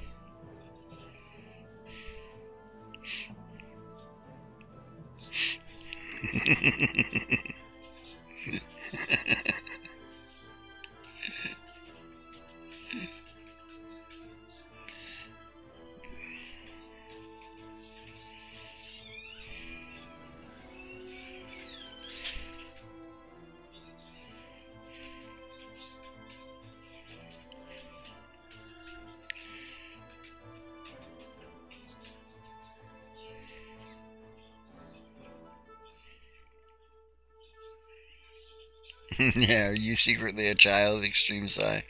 Yeah, are you secretly a child, Extreme Sigh?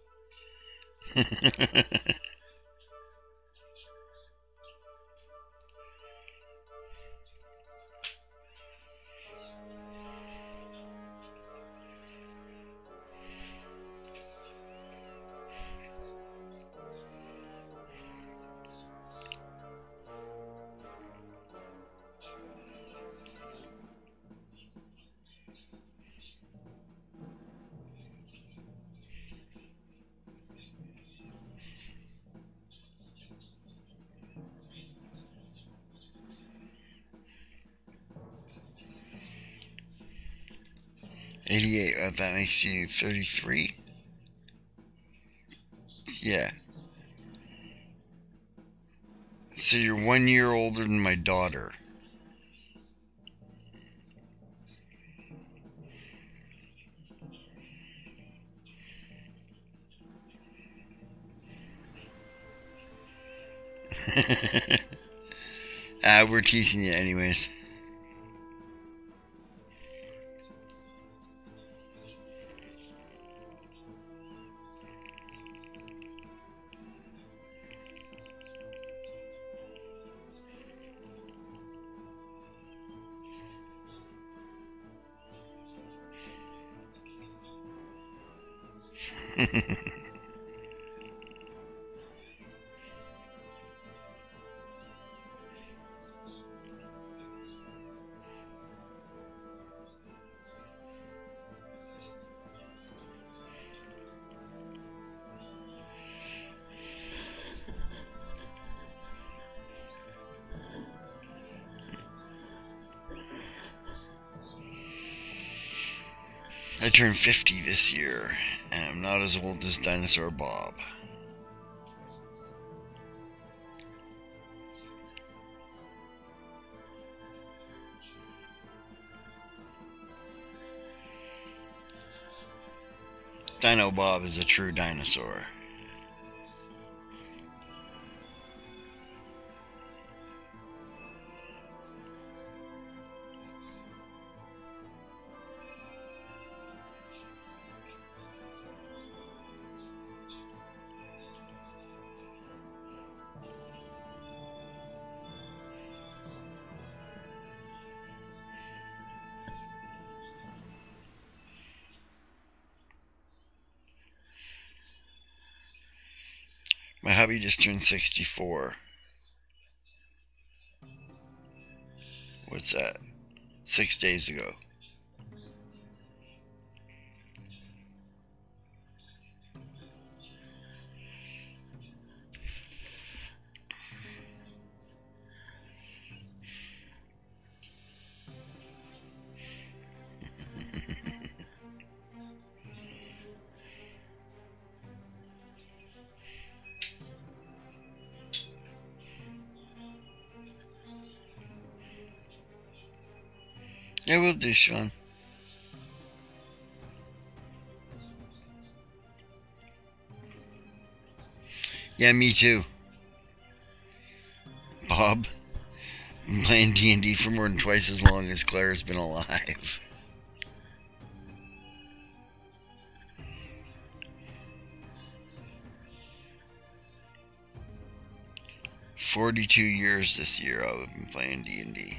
eighty-eight, uh, that makes you thirty-three? Yeah. So you're one year older than my daughter. Ah, we're teasing you anyways. I turned fifty this year, and I'm not as old as Dinosaur Bob. Dino Bob is a true dinosaur. My hubby just turned sixty-four. What's that? Six days ago. Yeah, we'll do, Sean. Yeah, me too. Bob, been playing D and D for more than twice as long as Claire's been alive. Forty-two years this year I've been playing D and D.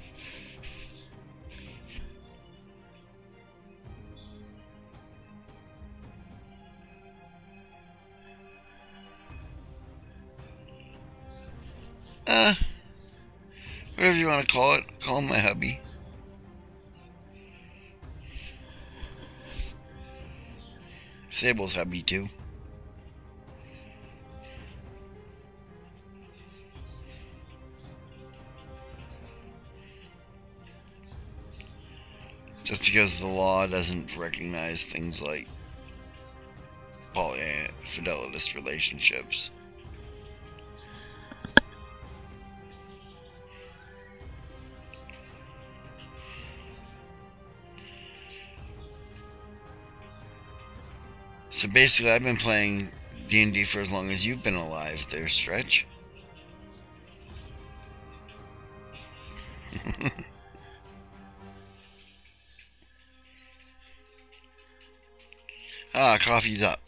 Uh, whatever you want to call it. Call him my hubby. Sable's hubby too. Just because the law doesn't recognize things like polyfidelitous relationships. So basically, I've been playing D and D for as long as you've been alive there, Stretch. Ah, coffee's up.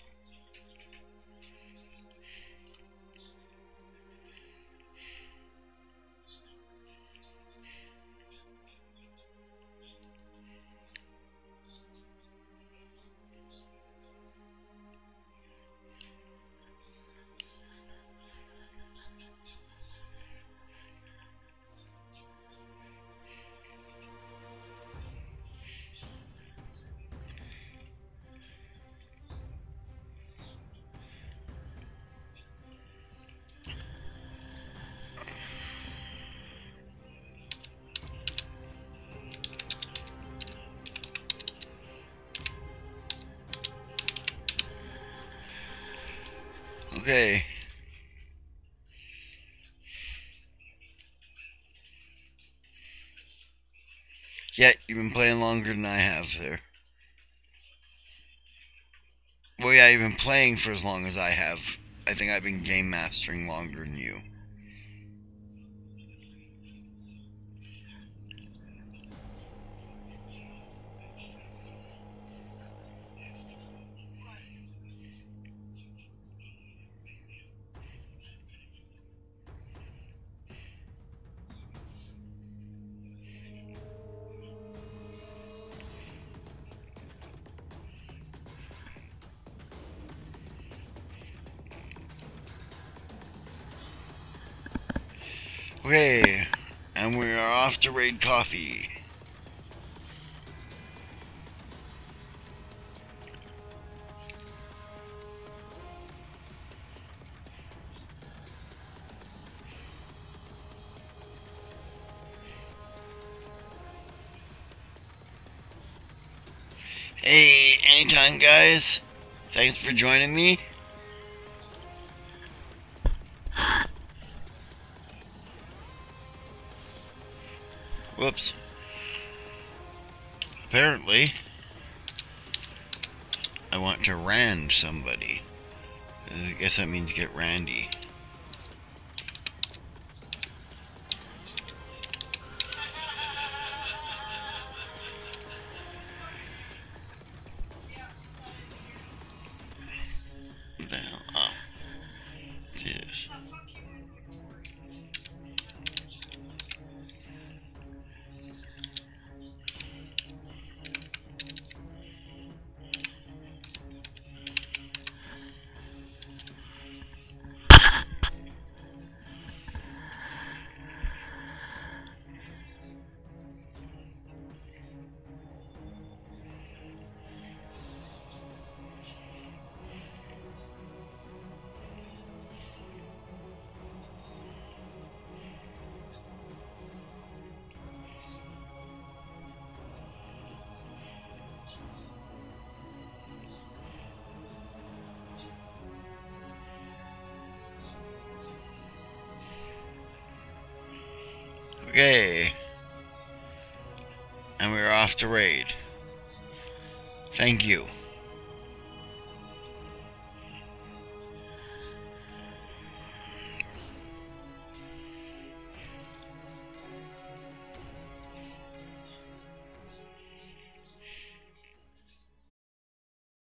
Okay. Yeah, you've been playing longer than I have there. Well, yeah, you've been playing for as long as I have. I think I've been game mastering longer than you. Okay, and we are off to raid coffee. Hey, anytime, guys. Thanks for joining me. Whoops. Apparently, I want to rand somebody. I guess that means get randy. What the hell? Oh. Jesus. Okay. And we're off to raid. Thank you.